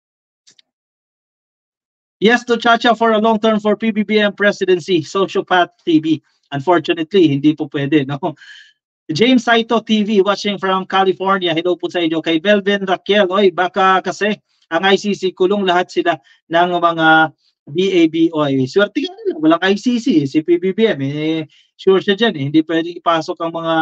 Yes to Chacha for a long term for PBBM presidency, Sociopath TV. Unfortunately, hindi po pwede, no? James Saito TV watching from California. Hello po sa inyo. Kay Belvin Raquel, oy, baka kasi ang ICC kulong lahat sila ng mga BAB. Oy, swerte ka nila. Walang ICC, si PBBM. Sure siya dyan. Hindi pwedeng ipasok ang mga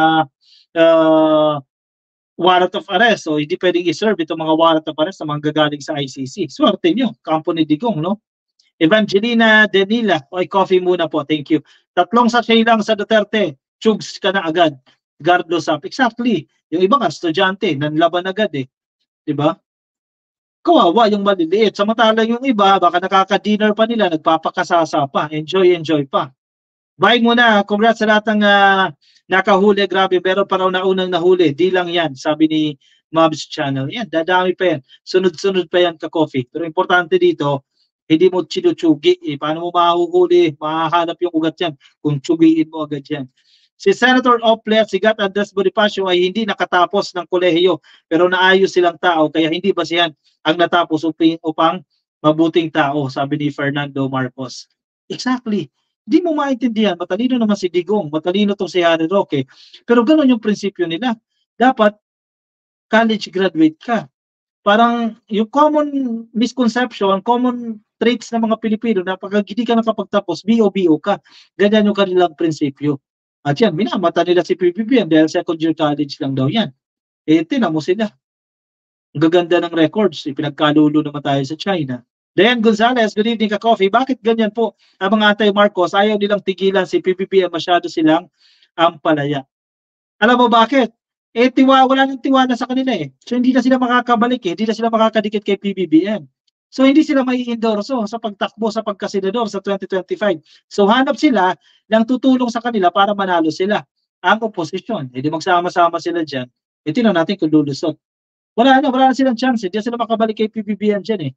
warrant of arrest. So, hindi pwedeng iserve itong mga warrant of arrest na mga gagaling sa ICC. Swerte nyo, kampo ni Digong, no? Evangelina Denila, oy, coffee muna po, thank you. 3 sachet lang sa Duterte, chugs ka na agad. Gardo Sap, exactly. Yung iba nga, estudyante, nanlaban agad eh. Diba? Kawawa yung maliliit. Samantalang yung iba, baka nakaka-dinner pa nila, nagpapakasasa pa, enjoy pa. Bye muna, congrats sa lahat ng nakahuli, grabe, pero parang naunang nahuli, di lang yan, sabi ni Mobs Channel. Yan, dadami pa yan. Sunod-sunod pa yan ka-coffee. Pero importante dito, hindi mo chinuchugi. Paano mo mahuhuli? Mahahanap yung ugat yan kung tsugiin mo agad yan. Si Senator Oplet, si Gat Andres Bonifacio ay hindi nakatapos ng kolehiyo pero naayos silang tao kaya hindi basihan ang natapos upang mabuting tao, sabi ni Fernando Marcos. Exactly. Hindi mo maintindihan. Matalino naman si Digong, matalino tong si Harry Roque. Pero gano'n yung prinsipyo nila. Dapat college graduate ka. Parang yung common misconception, common traits ng mga Pilipino na pag hindi ka nakapagtapos, BO ka. Ganyan yung kanilang prinsipyo. At yan, minamata nila si PBBM dahil second year college lang daw yan. Tinan mo sila. Ang gaganda ng records. Pinagkalulo naman tayo sa China. Dayan Gonzalez, good evening ka-coffee. Bakit ganyan po ang mga anti-Marcos? Ayaw nilang tigilan si PBBM, masyado silang ampalaya. Alam mo bakit? Wala nang tiwala sa kanila eh. So hindi na sila makakabalik eh. Hindi na sila makakadikit kay PBBM. So hindi sila mai-endorso sa pagtakbo sa pagkasenador sa 2025. So hanap sila ng tutulong sa kanila para manalo sila. Ang oposisyon. Hindi magsama-sama sila dyan. Tingnan natin kung lulusot. Wala na silang chance. Hindi sila makabalik kay PBBM dyan eh.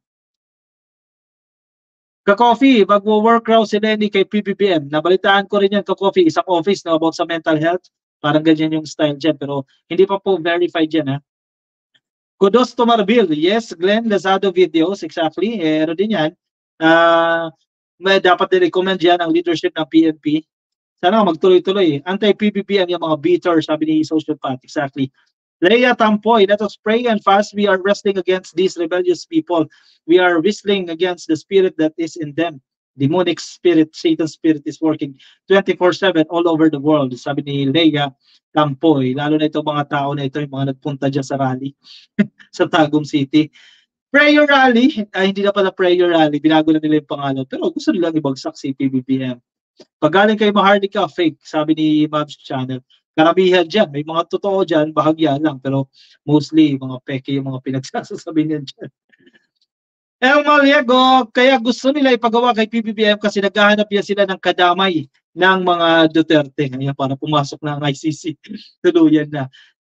Ka-coffee, magwo-work raw si Lenny kay PBBM. Nabalitaan ko rin yan, ka-coffee, isang office na about sa mental health. Parang ganyan yung style dyan, pero hindi pa po verified yan ha. Kudos to Marbil. Yes, Glenn, Lazado videos, exactly. Ano din yan. May dapat i-recommend yan ang leadership ng PNP. Sana magtuloy-tuloy. Anti-PBBM yung mga beater, sabi ni Sociopath, exactly. Leia Tampoy, let us pray and fast. We are wrestling against these rebellious people. We are wrestling against the spirit that is in them. Demonic spirit, Satan's spirit is working 24/7 all over the world. Sabi ni Leia Tampoy, lalo na itong mga tao na ito, yung mga nagpunta dyan sa rally sa Tagum City. Prayer rally, hindi na pala prayer rally, binago na nila yung pangalan. Pero gusto nilang ibagsak si PBBM. Pag galing kay Maharlika, fake, sabi ni Mobs Channel. Karamihan dyan, may mga totoo dyan, bahagya lang, pero mostly mga peke yung mga pinagsasasabi niyan dyan. El Maliego, kaya gusto nila ipagawa kay PBBM kasi naghahanap yan sila ng kadamay ng mga Duterte. Ayan, para pumasok na ang ICC. Tuluyan na.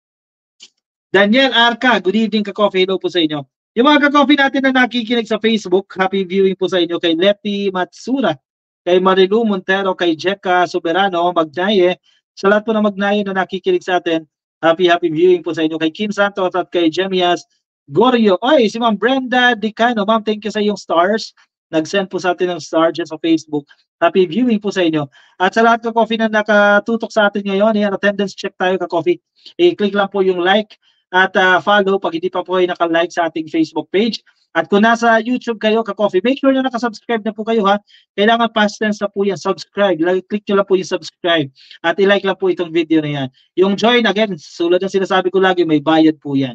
Daniel Arca, good evening ka-coffee. Hello po sa inyo. Yung mga ka-coffee natin na nakikinig sa Facebook, happy viewing po sa inyo kay Leti Matsura, kay Marilu Montero, kay Jeka Soberano, Magnaye, sa lahat po na Magnaye na nakikinig sa atin, happy viewing po sa inyo kay Kim Santos at kay Jemias Gorio. Oy, si Ma'am Brenda Dicano. Ma'am, thank you sa iyong stars. Nag-send po sa atin ng stars sa Facebook. Happy viewing po sa inyo. At sa lahat ka coffee na nakatutok sa atin ngayon, yan, attendance check tayo ka coffee. I-click lang po yung like at follow pag hindi pa po kayo naka-like sa ating Facebook page. At kung nasa YouTube kayo, ka-coffee, make sure na nakasubscribe na po kayo ha. Kailangan past tense na po yan, subscribe. Click nyo lang po yung subscribe. At i-like lang po itong video na yan. Yung join, again, sulad ng sinasabi ko lagi, may bayad po yan.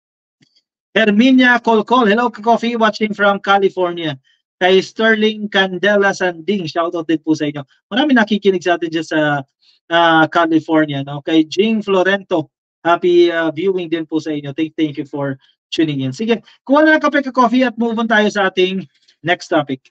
Herminia Colcol, hello ka-coffee, watching from California. Kay Sterling Candela Sanding, shoutout din po sa inyo. Marami nakikinig sa atin dyan sa California. No? Kay Jing Florento, happy viewing din po sa inyo. Thank you for tuning in. Sige, kuha na ng kape ka coffee at move on tayo sa ating Next topic.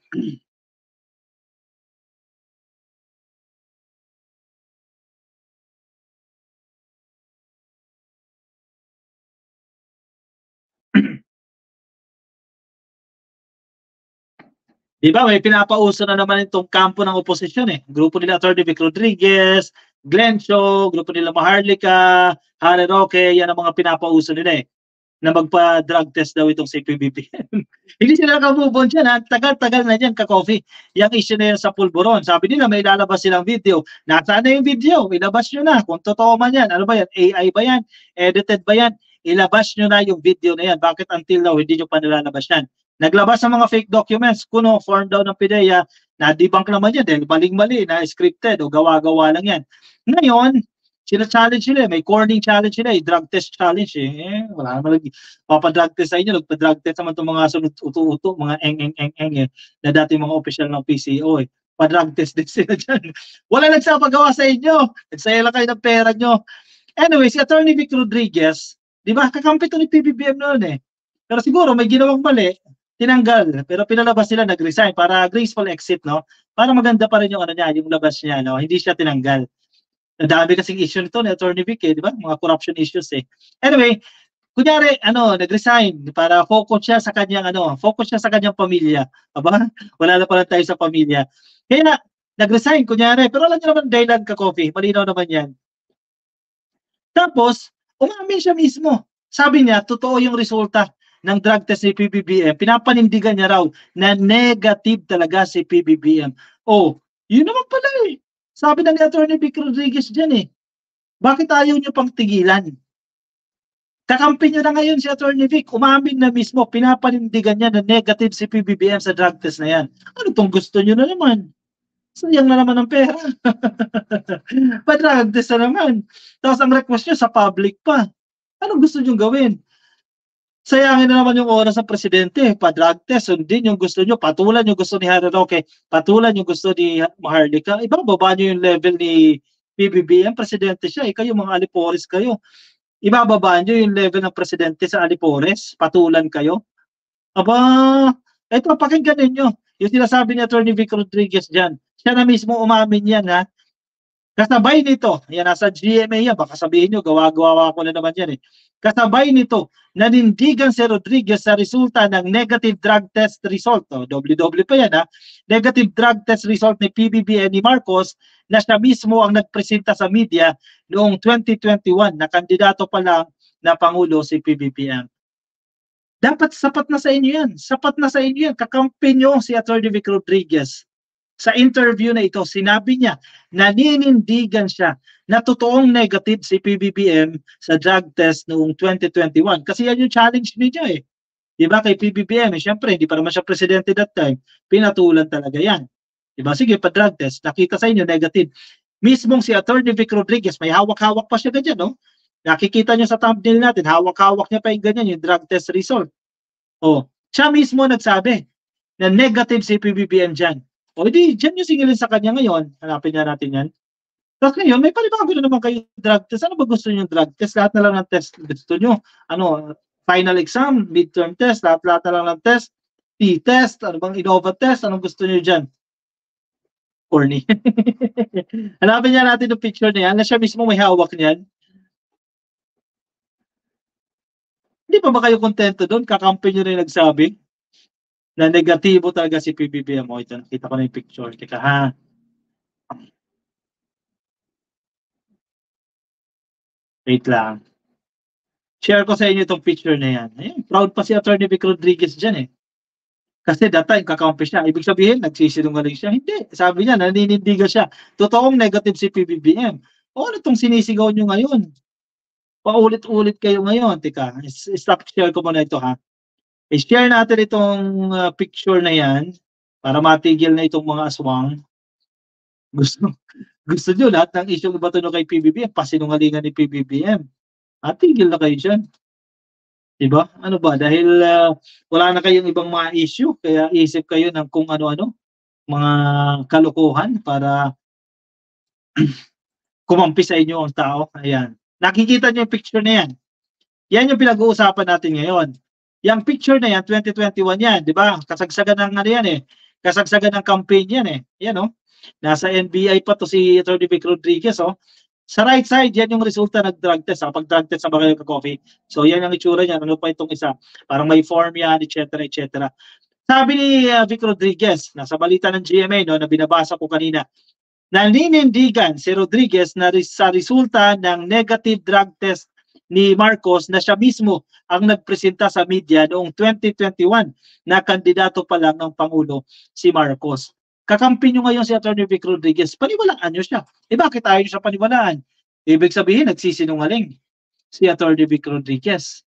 Di ba, may pinapauso na naman itong kampo ng oposisyon eh. Grupo nila Atty. Vic Rodriguez, Glenn Cho, grupo nila Maharlika, Harry Roque, yan ang mga pinapauso nila eh. Na magpa-drug test daw itong si PBBM. Hindi sila nakamove on dyan ha. Tagal-tagal na dyan ka-coffee. Yung issue na yan sa Pulburon. Sabi nila may lalabas silang video. Nasaan na yung video? Ilabas nyo na. Kung totoo man yan. Ano ba yan? AI ba yan? Edited ba yan? Ilabas nyo na yung video na yan. Bakit until now hindi nyo pa nilalabas yan? Naglabas ng mga fake documents. Kuno, form daw ng PIDEA. Na-debunk naman yan dahil maling-mali, na-scripted o gawa-gawa lang yan. Ngayon, sila challenge nila, may corning challenge nila, drug test challenge wala naman papadrug test sa inyo, nagpa-drug test naman itong mga sunod uto-uto, mga eng na dati mga official ng PCO pa-drug test din sila dyan. Wala nagsapagawa sa inyo, nagsaya lang kayo ng pera nyo. Anyway, si Atty. Vic Rodriguez, di ba, kakampi to ni PBBM noon pero siguro may ginawang mali, tinanggal, pero pinalabas sila, nag-resign para graceful exit, no? Para maganda pa rin yung ano niya, yung labas niya, no? Hindi siya tinanggal. Dami kasing issue nito ni Atty. Vic di ba? Mga corruption issues Anyway, kunyari, nag-resign para focus siya sa kanyang focus siya sa kanyang pamilya. Aba, wala na pala tayo sa pamilya. Kaya nag-resign kunyari, pero alam niyo naman dahilan ka-coffee, malinaw naman 'yan. Tapos, umamin siya mismo. Sabi niya, totoo yung resulta ng drug test ni PBBM. Pinapanindigan niya raw na negative talaga si PBBM. Oh, yun naman pala Sabi na ni Atty. Vic Rodriguez dyan bakit ayaw nyo pang tigilan? Kakampi nyo na ngayon si Atty. Vic, umamin na mismo, pinapanindigan niya na negative si PBBM sa drug test na yan. Ano tong gusto nyo na naman? Sayang na naman ang pera. Pa-drug test na naman. Tapos ang request nyo sa public pa. Ano gusto nyo gawin? Sayangin na naman yung oras ng presidente, pa-drug test, sundin yung gusto nyo, patulan yung gusto ni Harry Roque, patulan yung gusto ni Maharlika, ibababa nyo yung level ni PBBM, presidente siya, kayo mga alipores kayo, ibababa nyo yung level ng presidente sa alipores, patulan kayo. Aba, ito, pakinggan ninyo, yung sinasabi ni Atty. Vic Rodriguez dyan, siya na mismo umamin yan kasabay nito, yan nasa GMA yan, baka sabihin nyo, gawa-gawa ko na naman yan kasabay nito, nanindigan si Rodriguez sa resulta ng negative drug test result. W pa yan negative drug test result ni PBBM ni Marcos na siya mismo ang nagpresenta sa media noong 2021 na kandidato pa lang na Pangulo si PBBM. Dapat sapat na sa inyo yan. Sapat na sa inyo yan. Kakampi nyo si Atty. Vic Rodriguez. Sa interview na ito, sinabi niya, naninindigan siya na totoong negative si PBBM sa drug test noong 2021. Kasi yan yung challenge niya Diba kay PBBM, syempre, hindi pa naman siya presidente that time. Pinatulan talaga yan. Diba? Sige, pa-drug test. Nakita sa inyo, negative. Mismong si Atty. Vic Rodriguez, may hawak-hawak pa siya ganyan, no? Nakikita nyo sa thumbnail natin, hawak-hawak niya pa yung ganyan, yung drug test result. Siya mismo nagsabi na negative si PBBM dyan. Di, dyan yung singilin sa kanya ngayon. Hanapin niya natin yan. Tapos ngayon, may palibago na naman kayo drug test. Ano ba gusto niyo yung drug test? Lahat na lang ng test gusto niyo. Final exam, midterm test, lahat na lang ng test. T-test, ano bang Innova test? Anong gusto niyo dyan? Corny. Hanapin niya natin yung picture niya na siya mismo may hawak niyan. Hindi pa ba kayo kontento doon? Kakampi niyo rin nagsabi na negatibo talaga si PBBM. Ito, nakita ko na yung picture. Teka wait lang. Share ko sa inyo itong picture na yan. Ayun, proud pa si Atty. Vic Rodriguez dyan Kasi that time, kakampi siya. Ibig sabihin, nagsisinungaling siya. Hindi. Sabi niya, naninindigan siya. Totoong negative si PBBM. Ano itong sinisigaw nyo ngayon? Paulit-ulit kayo ngayon. Teka, stop share ko muna ito I-share natin itong picture na yan para matigil na itong mga aswang. Gusto nyo lahat ng issue bato nyo kay PBBM, pasinungalingan ni PBBM. Tigil na kayo dyan. Diba? Ano ba? Dahil wala na kayong ibang mga issue, kaya isip kayo ng kung ano-ano, mga kalokohan para kumampi sa inyo ang tao. Ayan. Nakikita nyo yung picture na yan. Yan yung pinag-uusapan natin ngayon. Yung picture na yan, 2021 yan, di ba? Kasagsagan ng ano yan eh. Kasagsagan ng campaign yan eh. Yan oh. Nasa NBI pa to si Atty. Vic Rodriguez oh. Sa right side, yan yung resulta ng drug test. Pag drug test sa mga coffee. So yan ang itsura niya. Ano pa itong isa? Parang may form yan, etc. etc. Sabi ni Vic Rodriguez, nasa balita ng GMA no, na binabasa ko kanina, naninindigan si Rodriguez na sa resulta ng negative drug test ni Marcos na siya mismo ang nagpresenta sa media noong 2021 na kandidato pa lang ng Pangulo si Marcos. Kakampi nyo ngayon si Atty. Vic Rodriguez, paniwalaan nyo siya. Bakit ayaw siya paniwalaan? Ibig sabihin, nagsisinungaling si Atty. Vic Rodriguez.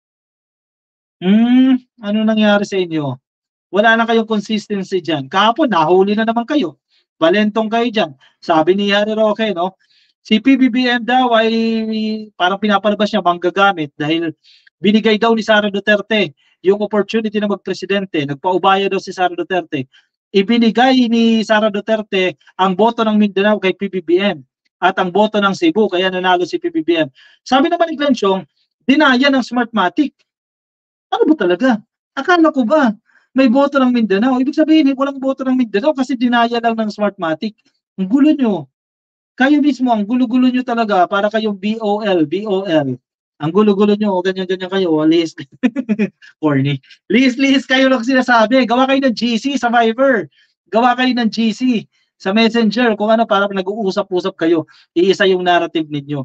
Ano nangyari sa inyo? Wala na kayong consistency dyan. Kahapon, nahuli na naman kayo. Balentong kayo dyan. Sabi ni Harry Roque, no? Si PBBM daw ay parang pinapalabas niya manggagamit dahil binigay daw ni Sara Duterte yung opportunity na magpresidente. Nagpaubaya daw si Sara Duterte. Ibinigay ni Sara Duterte ang boto ng Mindanao kay PBBM at ang boto ng Cebu, kaya nanalo si PBBM. Sabi naman ni Glenn Chong, dinaya ng Smartmatic. Ano ba talaga? Akala ko ba may boto ng Mindanao? Ibig sabihin, walang boto ng Mindanao kasi dinaya lang ng Smartmatic. Ang gulo nyo. Kayo mismo, ang gulo-gulo nyo talaga para kayong BOL. Ang gulo-gulo nyo, ganyan-ganyan kayo. Lihis. Corny. Lihis kayo lang sinasabi. Gawa kayo ng GC sa Viber. Gawa kayo ng GC sa Messenger. Kung ano, para nag-uusap-usap kayo. Iisa yung narrative ninyo.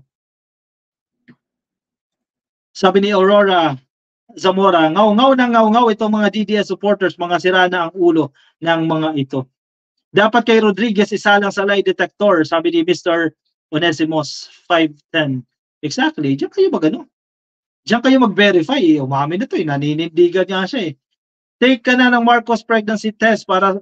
Sabi ni Aurora Zamora, ngaw-ngaw itong mga DDS supporters, mga sira na ang ulo ng mga ito. Dapat kay Rodriguez isalang sa lie detector, sabi ni Mr. Onesimos 510. Exactly, diyan kayo magano. Diyan kayo mag-verify, umami na to, naninindigan niya siya eh. Take ka na ng Marcos pregnancy test para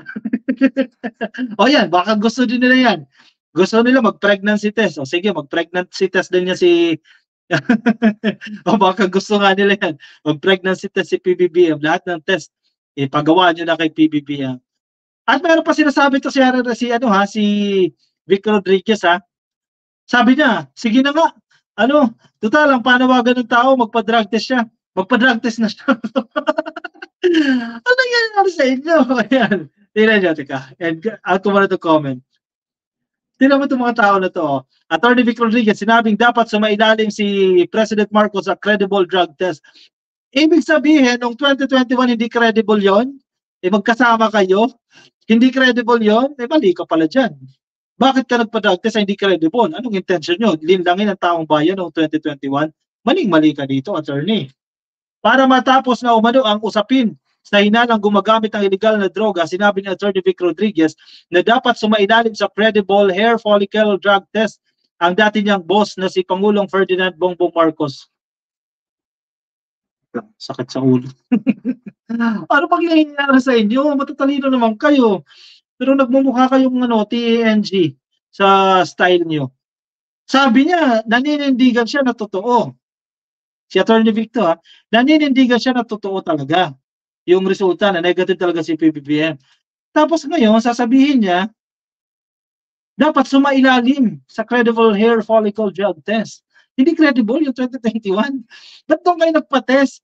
O yan, baka gusto din nila yan. Gusto nila mag-pregnancy test. O sige, mag-pregnancy test din niya si o baka gusto nga nila yan. Mag-pregnancy test si PBBM. Lahat ng test, ipagawa nyo na kay PBBM. At meron pa sinasabi to si Vic Rodriguez ha. Sabi niya, sige na nga. Total, ang panawagan ng tao, magpa-drug test siya. Magpa-drug test na siya. Ano nangyayari sa inyo? Ayan. Tingnan nyo, teka. And I'll come to comment. Tingnan mo itong mga tao na to. Atty. Vic Rodriguez, sinabing dapat sumailalim si President Marcos sa credible drug test. Ibig sabihin, noong 2021, hindi credible yon. Magkasama kayo. Hindi credible yon. Mali ka pala dyan. Bakit ka nagpa-drug test hindi credible? Anong intention nyo? Linlangin ang taong bayan noong 2021? Maling-mali ka dito, attorney. Para matapos na umano ang usapin sa hinalang gumagamit ng illegal na droga, sinabi ni Atty. Vic Rodriguez na dapat sumailalim sa credible hair follicle drug test ang dati niyang boss na si Pangulong Ferdinand Bongbong Marcos. Sakit sa ulo. Ano pag nangyayari sa inyo? Matatalino naman kayo. Pero nagmumukha kayong TANG sa style niyo. Sabi niya, naninindigan siya na totoo. Si Atty. Victor, naninindigan siya na totoo talaga. Yung resulta na negative talaga si PBBM. Tapos ngayon, sasabihin niya, dapat sumailalim sa credible hair follicle drug test. Hindi credible yung 2021. Ba't doon kayo nagpa-test?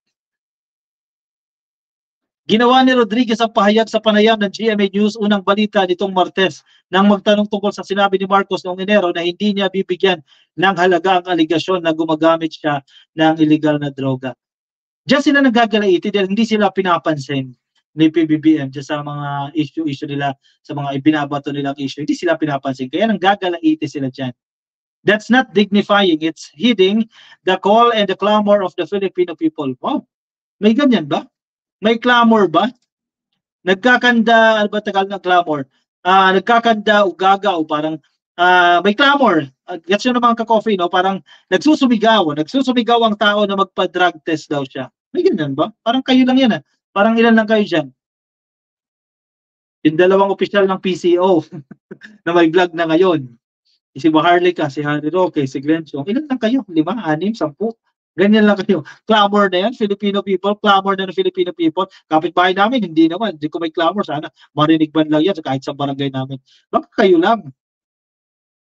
Ginawa ni Rodriguez ang pahayag sa panayam ng GMA News unang balita nitong Martes nang magtanong tungkol sa sinabi ni Marcos noong Enero na hindi niya bibigyan ng halaga ang aligasyon na gumagamit siya ng illegal na droga. Diyan sila nagagalaiti dahil hindi sila pinapansin ni PBBM dyan sa mga issue nila, sa mga ibinabato nilang issue. Hindi sila pinapansin. Kaya nanggagalaiti sila dyan. That's not dignifying. It's heeding the call and the clamor of the Filipino people. Wow! May ganyan ba? May clamor ba? Nagkakanda, ano ba tagal ng clamor? Nagkakanda, ugaga, o parang may clamor. Gets yun naman ka-coffee, no? Parang nagsusumigaw ang tao na magpa-drug test daw siya. May ganyan ba? Parang kayo lang yan, Parang ilan lang kayo dyan? Yung dalawang opisyal ng PCO na may vlog na ngayon. Si Maharlika, si Harry Roque, si Glenn Chong. Ilan lang kayo? 5, 6, 10? Ganyan lang kayo. Clamor na yan, Filipino people. Clamor na ng Filipino people. Kapitbahay namin, hindi naman. Hindi ko may clamor. Sana marinig man lang yan kahit sa barangay namin. Baka kayo lang.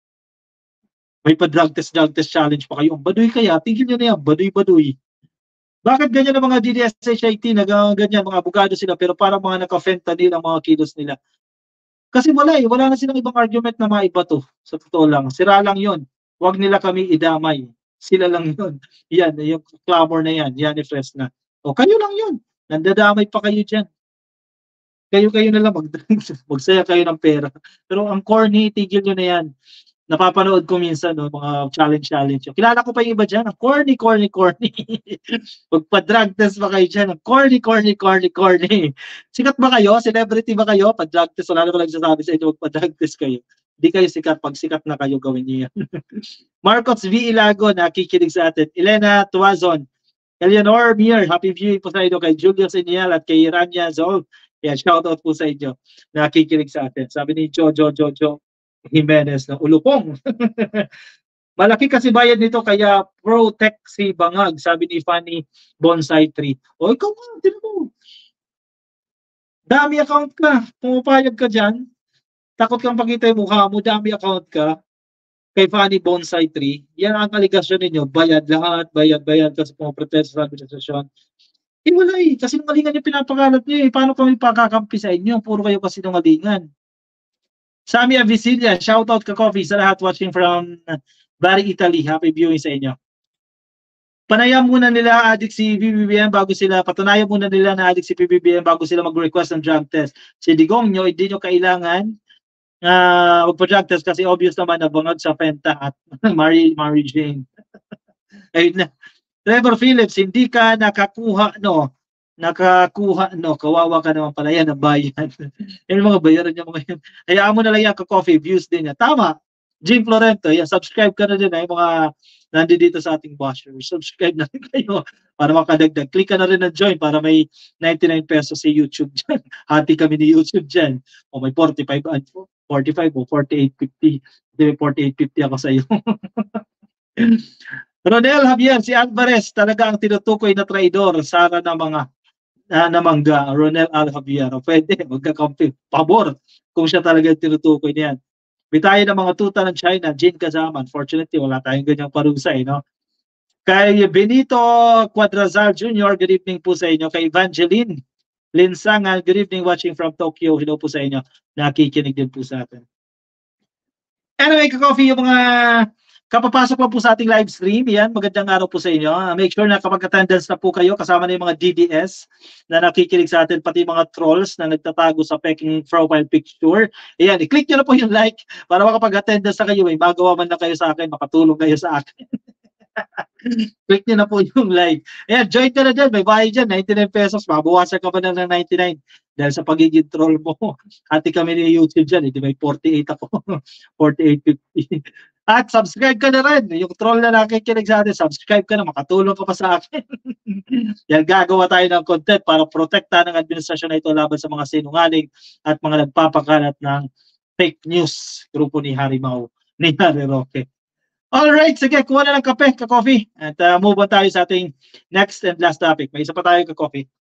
May pa-drug test challenge pa kayo. Baduy kaya, tingin nyo na yan. Baduy. Bakit ganyan ang mga DDS-HIT, ganyan, mga abogado sila, pero parang mga naka-fentanyl ang mga kilos nila. Kasi wala na silang ibang argument na maibato, sa totoo lang. Sira lang yun. Huwag nila kami idamay. Sila lang yun. Yan, yung clamor na yan i-fresh na. O kayo lang yun. Nandadamay pa kayo dyan. Kayo-kayo na lang, magsaya kayo ng pera. Pero ang corny, tigil nyo na yan. Napapanood ko minsan, no, mga challenge. Kilala ko pa yung iba dyan, ang corny. Magpa-drug test ba kayo dyan? Ang corny. Sikat ba kayo? Celebrity ba kayo? Pa-drug test, wala naman nagsasabi sa inyo, magpa-drug test kayo. Hindi kayo sikat. Pag sikat na kayo, gawin niyo yan. Marcos V. Ilago, nakikinig sa atin. Elena Tuazon. Eleanor Mir, happy viewing po sa inyo kay Julius Inial at kay Rania Zol. Yan, shoutout po sa inyo. Nakikinig sa atin. Sabi ni Jojo Jimenez na ulupong. Malaki kasi bayad nito kaya protect si Bangag, sabi ni Fanny Bonsai Tree. O ikaw nga, tinan mo. Dami account ka. Pumapayag ka dyan. Takot kang pakita yung mukha mo. Dami account ka. Kay Fanny Bonsai Tree. Yan ang aligasyon ninyo. Bayad lahat. Bayad. Kasi pumaprotest sa administrasyon. Wala kasi nungalingan yung pinapakalat niyo eh. Paano kami pakakampi sa inyo? Puro kayo kasi nungalingan. Sammy Avicilia, shoutout ka coffee sa lahat watching from Bari, Italy. Happy viewing sa inyo. Patunayan muna nila na addict si PBBM bago sila mag-request ng drug test. Si Digong nyo, hindi nyo kailangan magpa-drug test kasi obvious naman na bangag sa Penta at Mary Jane. Ayun na. Trevor Phillips, hindi ka nakakuha, kawawa ka naman pala yan, ang bayan. Yan mga bayaran niya mga yun. Hayaan mo na lang yan ka-coffee, views din yan. Tama, Jim Florento, yan, subscribe ka na din, yung mga nandito sa ating watchers. Subscribe na rin kayo para makadagdag. Click ka na rin na join para may 99 pesos sa YouTube dyan. Hati kami ni YouTube dyan. O may 45 o 48.50. Hindi, 48.50 ako sa iyo. Ronel Javier, si Alvarez talaga ang tinutukoy na traidor. Sara na mga namangga. Ronel Javier. Pwede, magkakampi. Pabor kung siya talaga ang tinutukoy niyan. Bitayin ng mga tuta ng China, Jin Kazaman. Fortunately, wala tayong ganyang parusa, no? Kay Benito Cuadrazar Jr., good evening po sa inyo. Kay Evangeline Linsangan, good evening watching from Tokyo. Hello po sa inyo. Nakikinig din po sa atin. Anyway, ka-coffee, yung mga kapapasok lang po sa ating live stream, yan, magandang araw po sa inyo. Make sure na kapag attendance na po kayo, kasama na yung mga DDS na nakikinig sa atin, pati mga trolls na nagtatago sa peking profile picture. Ayan, i-click nyo na po yung like para makapag-attendance na kayo, may magawa man na kayo sa akin, makatulong kayo sa akin. Click nyo na po yung like. Ayan, join ka na dyan, may bayad dyan, 99 pesos, mabawasan ka pa na ng 99 dahil sa pagiging troll mo. Hati kami ni YouTube dyan, hindi may 48 ako, 48.50. At subscribe ka na rin. Yung troll na nakikinig sa atin, subscribe ka na, makatulong ka pa sa akin. Yan, gagawa tayo ng content para protekta ng administrasyon na ito laban sa mga sinungaling at mga nagpapakalat ng fake news. Grupo ni Harry Roque. Alright, sige, kuha na ng kape, ka-coffee. At move on tayo sa ating next and last topic. May isa pa tayo ka-coffee.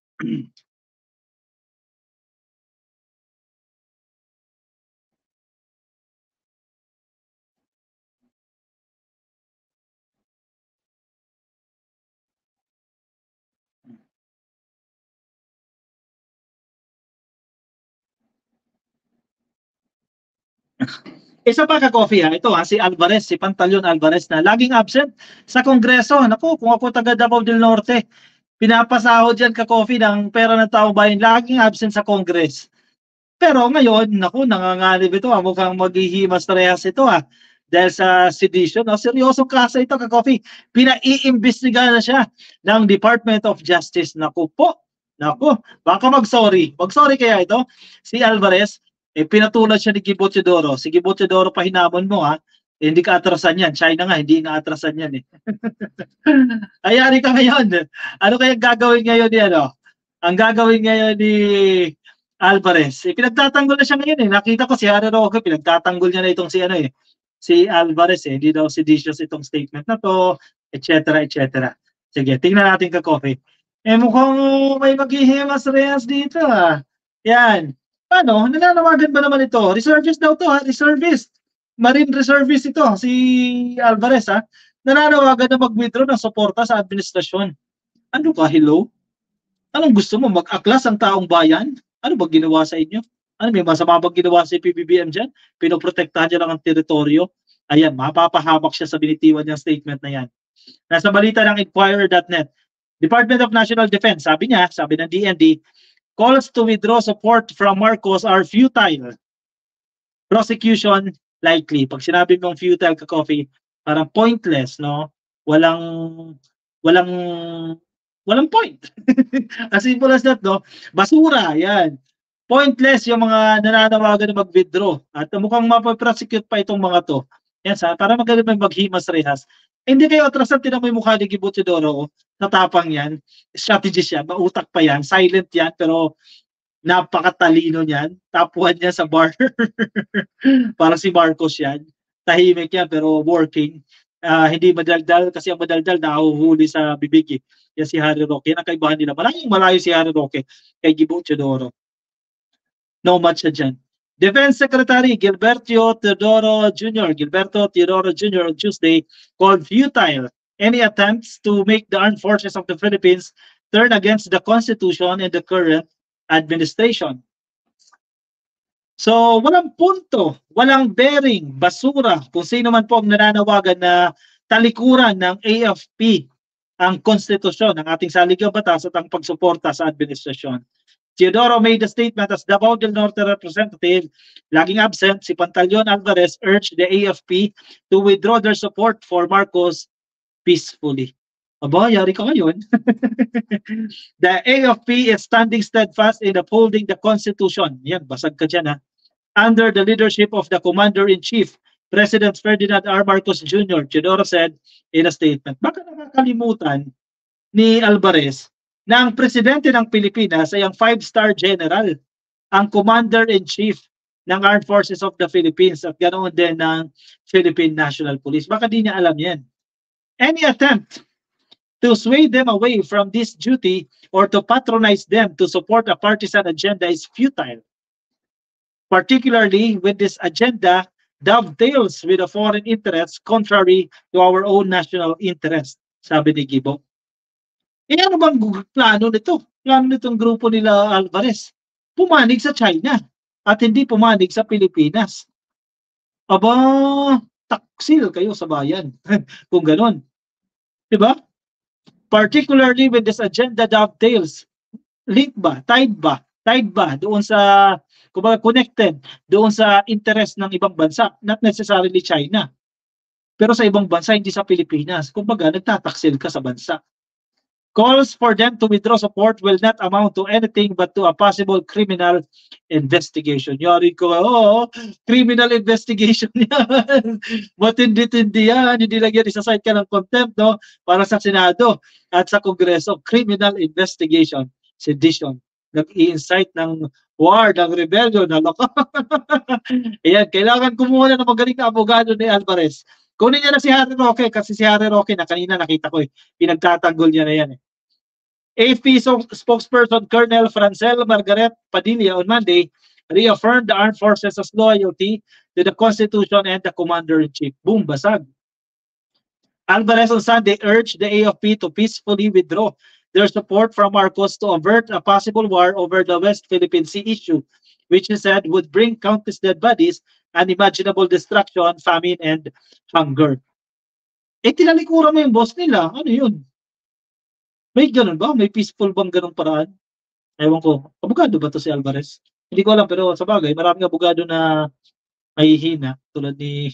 Isa pa ka-coffee ha, ito ha, si Alvarez, si Pantaleon Alvarez na laging absent sa Kongreso. Naku, kung ako taga Davao del Norte, pinapasahod yan ka-coffee ng pera ng taong bayan, laging absent sa Congress. Pero ngayon, naku, nanganganib ito ha, mukhang maghihimas rehas ito ha. Dahil sa sedition, no? Seryosong kaso ito ka-coffee. Pinaiimbestigahan na siya ng Department of Justice. Naku po, naku, baka mag-sorry. Mag-sorry kaya ito, si Alvarez, pinatulad siya ni Gibo Teodoro. Si Gibo Teodoro pa hinamon mo ha. Hindi ka atrasan yan. China nga, hindi na-atrasan yan eh. Ayari ka ngayon. Ano kaya gagawin ngayon ni ano? Ang gagawin ngayon ni Alvarez. Pinagtatanggol na siya ngayon eh. Nakita ko si Harry Roque, pinagtatanggol niya na itong si ano eh. Si Alvarez eh. Hindi daw seditious itong statement na to, etc. Sige, tingnan natin ka-coffee. Mukhang may maghihimas rehas dito ah. Yan. Paano? Nananawagan ba naman ito? Reservist daw to ha? Reservist. Marine reservist ito, si Alvarez ha? Nananawagan na mag-withdraw ng suporta sa administrasyon. Ano ba, hello? Anong gusto mo? Mag-aklas ang taong bayan? Ano ba ginawa sa inyo? Ano, may masama bang ginawa si PBBM dyan? Pinoprotektahan niya lang ang teritoryo? Ayan, mapapahamak siya sa binitiwan niyang statement na yan. Nasa balita ng Inquirer.net, Department of National Defense, sabi niya, sabi ng DND, calls to withdraw support from Marcos are futile. Prosecution likely. Pag sinabi mong futile ka coffee, parang pointless, no? Walang walang walang point. As simple as that, no? Basura, yan. Pointless yung mga nananawagan na mag-withdraw. At mukhang mapaprosecute pa itong mga to. Yan, para magaling may maghimas rehas. Hindi kayo atrasan, tinan mo yung mukha ni Gibo Teodoro, natapang yan. Strategy siya, mautak pa yan, silent yan, pero napakatalino niyan. Top 1 niya sa bar. Para si Marcos yan. Tahimik yan, pero working. Hindi madaldal, kasi ang madaldal nahuhuli sa bibig. Yan si Harry Roque. Yan ang kaibahan nila. Maraming malayo si Harry Roque kay Gibo Teodoro. No match na dyan. Defense Secretary Gilberto Teodoro Jr. on Tuesday called futile any attempts to make the armed forces of the Philippines turn against the Constitution and the current administration. So, walang punto, walang bearing, basura, kung sino man po ang nananawagan na talikuran ng AFP ang konstitusyon ng ating saligang batas at ang pagsuporta sa administrasyon. Teodoro made a statement as Davao del Norte representative, laging absent, si Pantaleon Alvarez urged the AFP to withdraw their support for Marcos peacefully. Aba, yari ka ngayon. The AFP is standing steadfast in upholding the Constitution. Yan, basag ka dyan ha. Under the leadership of the Commander-in-Chief, President Ferdinand R. Marcos Jr., Teodoro said in a statement. Baka nakakalimutan ni Alvarez na ang presidente ng Pilipinas ay ang 5-star general, ang Commander-in-Chief ng Armed Forces of the Philippines at ganoon din ng Philippine National Police. Baka di niya alam yan. Any attempt to sway them away from this duty or to patronize them to support a partisan agenda is futile. Particularly when this agenda dovetails with the foreign interests contrary to our own national interest, sabi ni Gibo. Ano bang plano nito? Plano nitong grupo nila Alvarez? Pumanig sa China at hindi pumanig sa Pilipinas. Aba, taksil kayo sa bayan. Kung ganon. Diba? Particularly when this agenda dovetails, link ba, tied ba doon sa, kumbaga connected doon sa interest ng ibang bansa, not necessarily China. Pero sa ibang bansa, hindi sa Pilipinas. Kumbaga, nagtataksil ka sa bansa. Calls for them to withdraw support will not amount to anything but to a possible criminal investigation. Yari ko, criminal investigation yan. Matindi-tindi yan. Hindi lang yan isasite ka ng contempt, no? Para sa Senado at sa Kongreso. Criminal investigation. Sedition. Nag-i-incite ng war, ng rebellion, ng Ayan, kailangan kumuha na ng magaling na abogado ni Alvarez. Kunin niya na si Harry Roque kasi si Harry Roque na kanina nakita ko pinagtatanggol niya na yan AFP spokesperson Colonel Francel Margaret Padilla on Monday reaffirmed the armed forces' loyalty to the Constitution and the Commander-in-Chief. Boom, basag. Alvarez on Sunday urged the AFP to peacefully withdraw their support from Marcos to avert a possible war over the West Philippine Sea issue, which he said would bring countless dead bodies, unimaginable destruction, famine, and hunger. Tinalikuran mo yung boss nila. Ano yun? May ganun ba? May peaceful bang ganun paraan? Ewan ko. Abogado ba to si Alvarez? Hindi ko alam, pero sa bagay, maraming abogado na mahihina tulad ni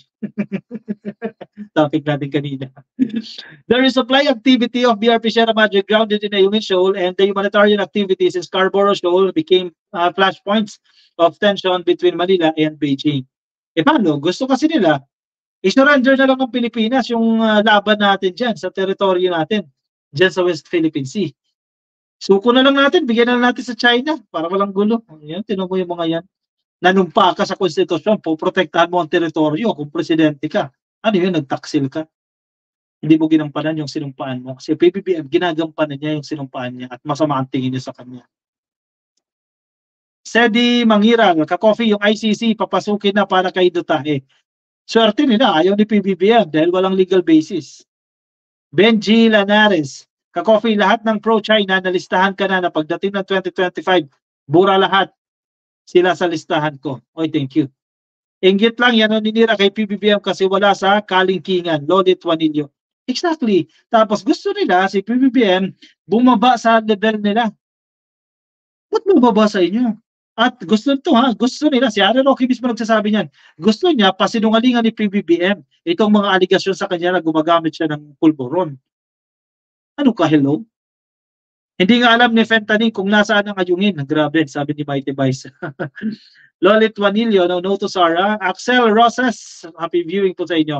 topic natin kanina. The resupply activity of BRP Sierra Madre grounded in Ayungin Shoal and the humanitarian activities in Scarborough Shoal became flashpoints of tension between Manila and Beijing. Paano? Gusto kasi nila, i-surrender na lang ng Pilipinas yung laban natin dyan sa teritoryo natin, dyan sa West Philippine Sea. Suko na lang natin, bigyan na lang natin sa China para walang gulo. Yan, tinan mo yung mga yan. Nanumpa ka sa konstitusyon, poprotektahan mo ang teritoryo kung presidente ka. Ano yun, nagtaksil ka. Hindi mo ginampanan yung sinumpaan mo. Kasi PBBM, ginagampanan niya yung sinumpaan niya at masama ang tingin niya sa kanya. Sedi Mangirang, ka-coffee yung ICC, papasukin na para kay Duterte. Swerte nila, ayaw ni PBBM dahil walang legal basis. Benji Lanares, Ka-Coffee, lahat ng pro-China na listahan ka na pagdating ng 2025, bura lahat sila sa listahan ko. Oy, thank you. Inggit lang yan ang ninira kay PBBM kasi wala sa kalingkingan. Lolit Juanillo. Exactly. Tapos gusto nila si PBBM bumaba sa level nila. Ba't bumaba sa inyo? At gusto nila, si Aaron Roque mismo nagsasabi niyan, gusto niya pasinungalingan ni PBBM itong mga aligasyon sa kanya na gumagamit siya ng pulburon. Ano ka, hello? Hindi nga alam ni Fentanyl kung nasaan ang ayungin. Grabe, sabi ni Mighty Vice. Lolit Juanillo, no to Sarah. Axel Rosas, happy viewing po sa inyo.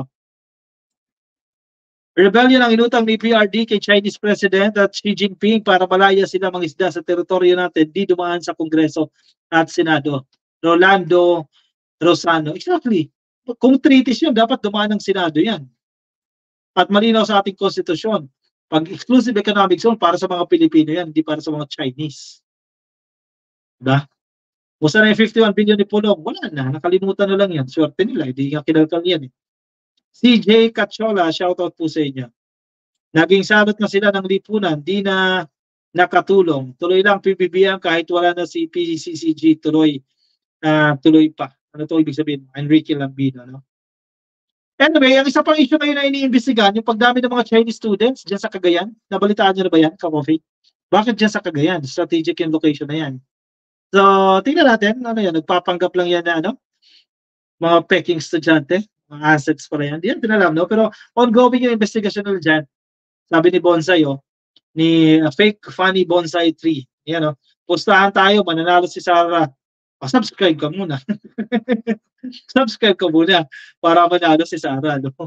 Rebellion ang inutang ni PRD kay Chinese President at Xi Jinping para malaya sila mangisda sa teritoryo natin, di dumaan sa Kongreso at Senado. Rolando Rosano. Exactly. Kung treaties yun, dapat dumaan ng Senado yan. At malinaw sa ating konstitusyon. Pag exclusive economic zone, para sa mga Pilipino yan, hindi para sa mga Chinese. Diba? Musta na yung 51 billion ni Pulong? Wala na, nakalimutan na lang yan. Swerte nila, hindi nga kinalkal yan eh. CJ Cachola, shoutout po sa inyo. Naging salot na sila ng lipunan, di na nakatulong. Tuloy lang PBBM kahit wala na si PCCG, tuloy pa. Ano to ibig sabihin? Enrique Lambino, no? Anyway, ang isa pang issue ngayon na iniimbestigahan, yung pagdami ng mga Chinese students dyan sa Cagayan. Nabalitaan nyo na ba yan, Ka-Coffee? Bakit dyan sa Cagayan? Strategic in location na yan. So, tingnan natin, ano yan, nagpapanggap lang yan na ano? Mga peking estudyante, mga assets pala yan. Di yan tinalam, no? Pero ongoing yung investigation nila dyan. Sabi ni Bonsai, ni Fake Funny Bonsai 3. Yan, pustahan tayo, mananalo si Sarah. Subscribe ka muna. Subscribe ka muna para manalo si Sarah, no?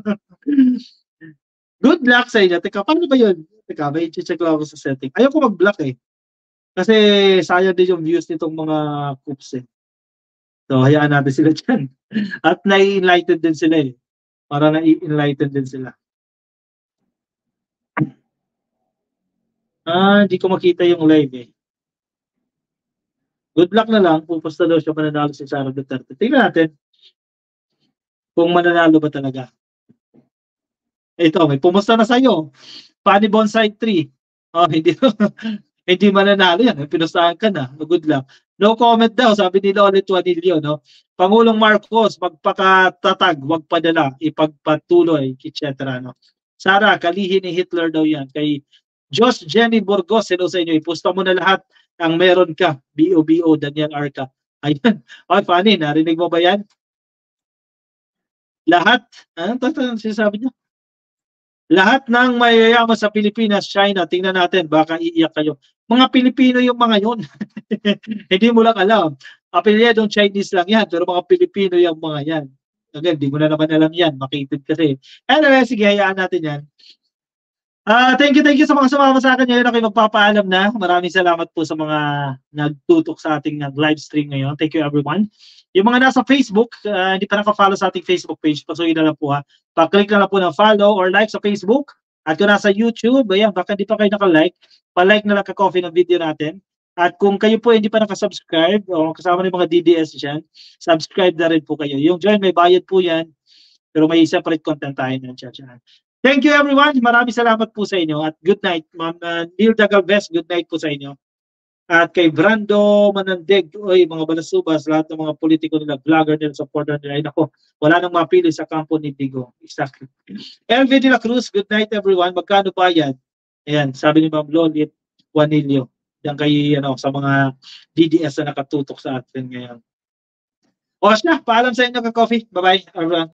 Good luck sa inyo. Teka, paano ba yun? Teka, may check lang ako sa setting. Ayoko mag-block eh. Kasi sayang din yung views nitong mga coops eh. So, hayaan natin sila dyan. At nai-enlighten din sila eh. Para nai-enlighten din sila. Hindi ko makita yung live eh. Good luck na lang. Pupusta daw siya mananalo si Sara Duterte. Tingnan natin kung mananalo ba talaga. Ito, may pumusta na sa'yo. Funny Bonsai 3. Hindi mananalo yan. Pinustahan ka na. Good luck. No comment daw, sabi ni Lolit Juanillo, no? Pangulong Marcos, magpakatatag, wag padala, ipagpatuloy, etc. No? Sara, kalihin ni Hitler daw yan. Kay Josh Jenny Burgos, hello sa inyo. Ipusta mo na lahat ang meron ka. BOBO, Daniel Arca. Ayan. Funny, narinig mo ba yan? Lahat, ano sinasabi niya? Lahat ng mayayaman sa Pilipinas, China, tingnan natin, baka iiyak kayo. Mga Pilipino yung mga yun. Hindi mo lang alam. Apelyedong Chinese lang yan, pero mga Pilipino yung mga yan. Again, di mo na naman alam yan. Makitid kasi. Anyway, sige, hayaan natin yan. Thank you sa mga sumama sa akin ngayon. Ako'y magpapaalam na. Maraming salamat po sa mga nagtutok sa ating live stream ngayon. Thank you everyone. Yung mga nasa Facebook, hindi pa naka-follow sa ating Facebook page, pasukin na lang po ha. Pa-click na lang po ng follow or like sa Facebook. At kung nasa YouTube, ayan, baka hindi pa kayo naka-like, pa-like na lang Ka-Coffee ng video natin. At kung kayo po hindi pa naka-subscribe o kasama ng mga DDS dyan, subscribe na rin po kayo. Yung join, may bayad po yan, pero may separate content tayo ng chat. Thank you everyone. Maraming salamat po sa inyo at good night. Ma'am Neil Dagalves, good night po sa inyo. At kay Brando Manandeg, mga balasubas, lahat ng mga politiko nila, vlogger nila, supporter nila, ay nako, wala nang mapili sa kampo ni Digo. Exactly. LV de la Cruz, good night everyone. Magkano ba yan? Ayan, sabi ni Ma'am Lolit Juanillo. Yan kay, sa mga DDS na nakatutok sa atin ngayon. O siya, paalam sa inyo Ka-Coffee. Bye-bye everyone.